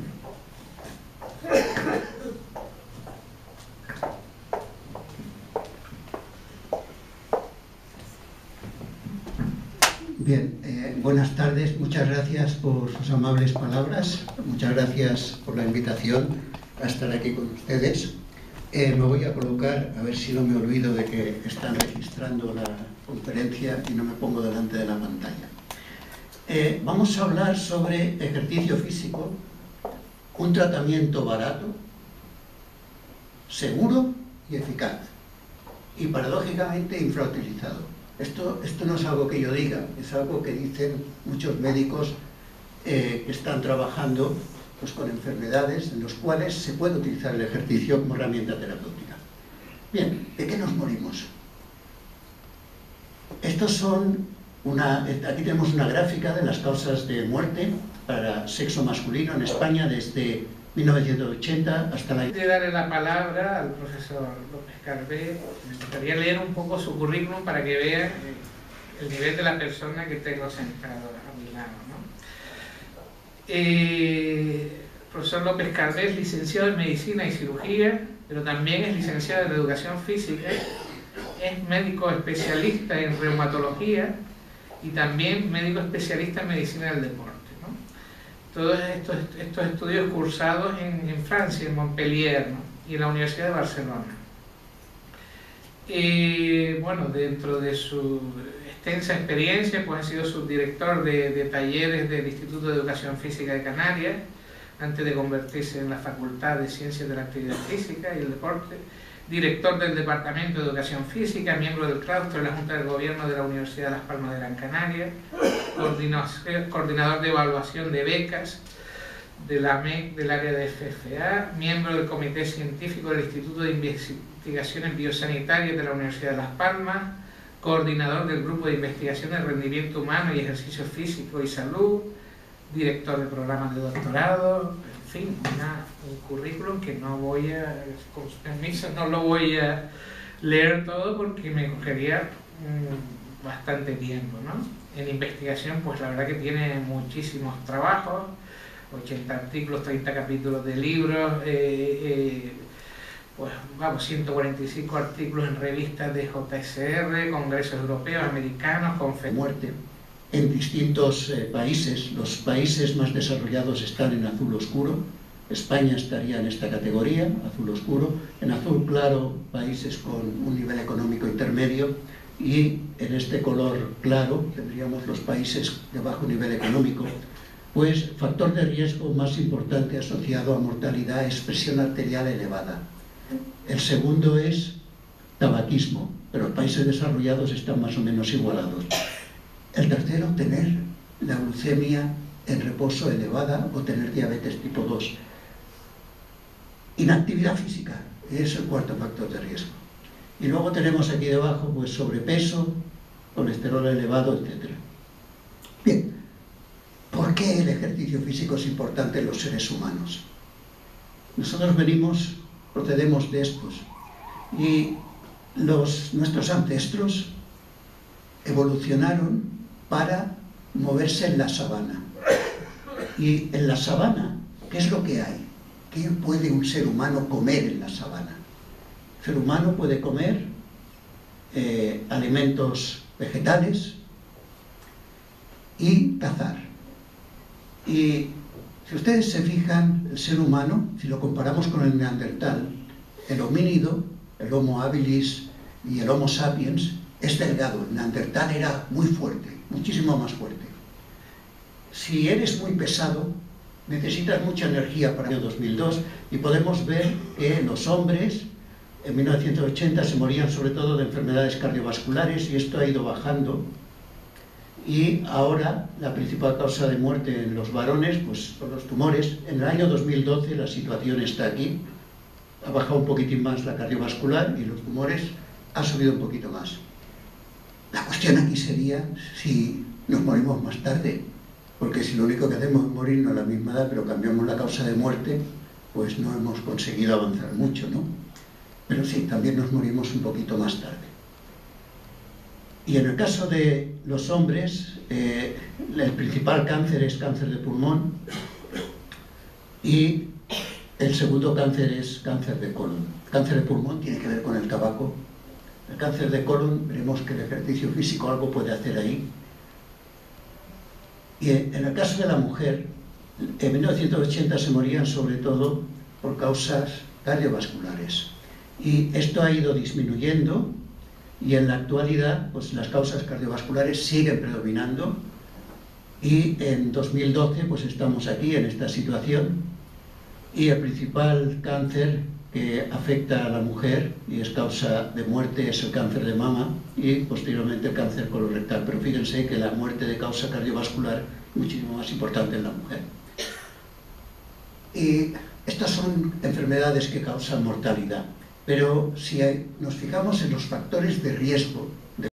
Bien, eh, buenas tardes, muchas gracias por sus amables palabras, muchas gracias por la invitación a estar aquí con ustedes. Eh, me voy a colocar, a ver si no me olvido de que están registrando la conferencia y no me pongo delante de la pantalla. Eh, vamos a hablar sobre ejercicio físico, un tratamiento barato, seguro y eficaz. y paradójicamente infrautilizado. Esto, esto no es algo que yo diga, es algo que dicen muchos médicos eh, que están trabajando pues, con enfermedades en las cuales se puede utilizar el ejercicio como herramienta terapéutica. Bien, ¿de qué nos morimos? Estos son una, aquí tenemos una gráfica de las causas de muerte para sexo masculino en España desde mil novecientos ochenta hasta la...
Antes de darle la palabra al profesor López Carbé, me gustaría leer un poco su currículum para que vean el nivel de la persona que tengo sentado a mi lado, ¿no? Eh, el profesor López Carbé es licenciado en Medicina y Cirugía, pero también es licenciado en Educación Física, es médico especialista en reumatología y también médico especialista en Medicina del Deporte. Todos estos, estos estudios cursados en, en Francia, en Montpellier, ¿no? Y en la Universidad de Barcelona. Y bueno, dentro de su extensa experiencia, pues ha sido subdirector de, de talleres del Instituto de Educación Física de Canarias, antes de convertirse en la Facultad de Ciencias de la Actividad Física y el Deporte, director del Departamento de Educación Física, miembro del claustro de la Junta de Gobierno de la Universidad de Las Palmas de Gran Canaria, coordinador de evaluación de becas de la M E C del área de F F A, miembro del Comité Científico del Instituto de Investigaciones Biosanitarias de la Universidad de Las Palmas, coordinador del Grupo de Investigación del Rendimiento Humano y Ejercicio Físico y Salud, director de programas de doctorado, en fin, una, un currículum que no voy a, con su permiso, no lo voy a leer todo porque me cogería mmm, bastante tiempo, ¿no? En investigación, pues la verdad que tiene muchísimos trabajos, ochenta artículos, treinta capítulos de libros, eh, eh, pues vamos, ciento cuarenta y cinco artículos en revistas de J S R, congresos europeos, americanos, conferencias.
Muerte en distintos eh, países. Los países más desarrollados están en azul oscuro. España estaría en esta categoría, azul oscuro. En azul claro, países con un nivel económico intermedio. Y en este color claro tendríamos los países de bajo nivel económico. Pues factor de riesgo más importante asociado a mortalidad es presión arterial elevada. El segundo es tabaquismo, pero los países desarrollados están más o menos igualados. El tercero, tener la glucemia en reposo elevada o tener diabetes tipo dos. Inactividad física es el cuarto factor de riesgo. Y luego tenemos aquí debajo pues sobrepeso, colesterol elevado, etcétera. Bien, ¿por qué el ejercicio físico es importante en los seres humanos? Nosotros venimos, procedemos de estos, y los, nuestros ancestros evolucionaron para moverse en la sabana. Y en la sabana, ¿qué es lo que hay? ¿Qué puede un ser humano comer en la sabana? El ser humano puede comer eh, alimentos vegetales y cazar. Y si ustedes se fijan, el ser humano, si lo comparamos con el neandertal, el homínido, el Homo habilis y el Homo sapiens, es delgado. El neandertal era muy fuerte, muchísimo más fuerte. Si eres muy pesado, necesitas mucha energía para el año dos mil dos y podemos ver que los hombres en mil novecientos ochenta se morían sobre todo de enfermedades cardiovasculares y esto ha ido bajando. Y ahora la principal causa de muerte en los varones pues, son los tumores. En el año dos mil doce la situación está aquí. Ha bajado un poquitín más la cardiovascular y los tumores ha subido un poquito más. La cuestión aquí sería si nos morimos más tarde, porque si lo único que hacemos es morirnos a la misma edad, pero cambiamos la causa de muerte, pues no hemos conseguido avanzar mucho, ¿no? Pero sí, también nos morimos un poquito más tarde. Y en el caso de los hombres, eh, el principal cáncer es cáncer de pulmón y el segundo cáncer es cáncer de colon. El cáncer de pulmón tiene que ver con el tabaco. El cáncer de colon, veremos que el ejercicio físico algo puede hacer ahí. Y en el caso de la mujer, en mil novecientos ochenta se morían sobre todo por causas cardiovasculares. Y esto ha ido disminuyendo y en la actualidad pues, las causas cardiovasculares siguen predominando y en dos mil doce pues, estamos aquí en esta situación y el principal cáncer que afecta a la mujer y es causa de muerte es el cáncer de mama y posteriormente el cáncer colorectal. Pero fíjense que la muerte de causa cardiovascular es muchísimo más importante en la mujer. Y estas son enfermedades que causan mortalidad. Pero si hay, nos fijamos en los factores de riesgo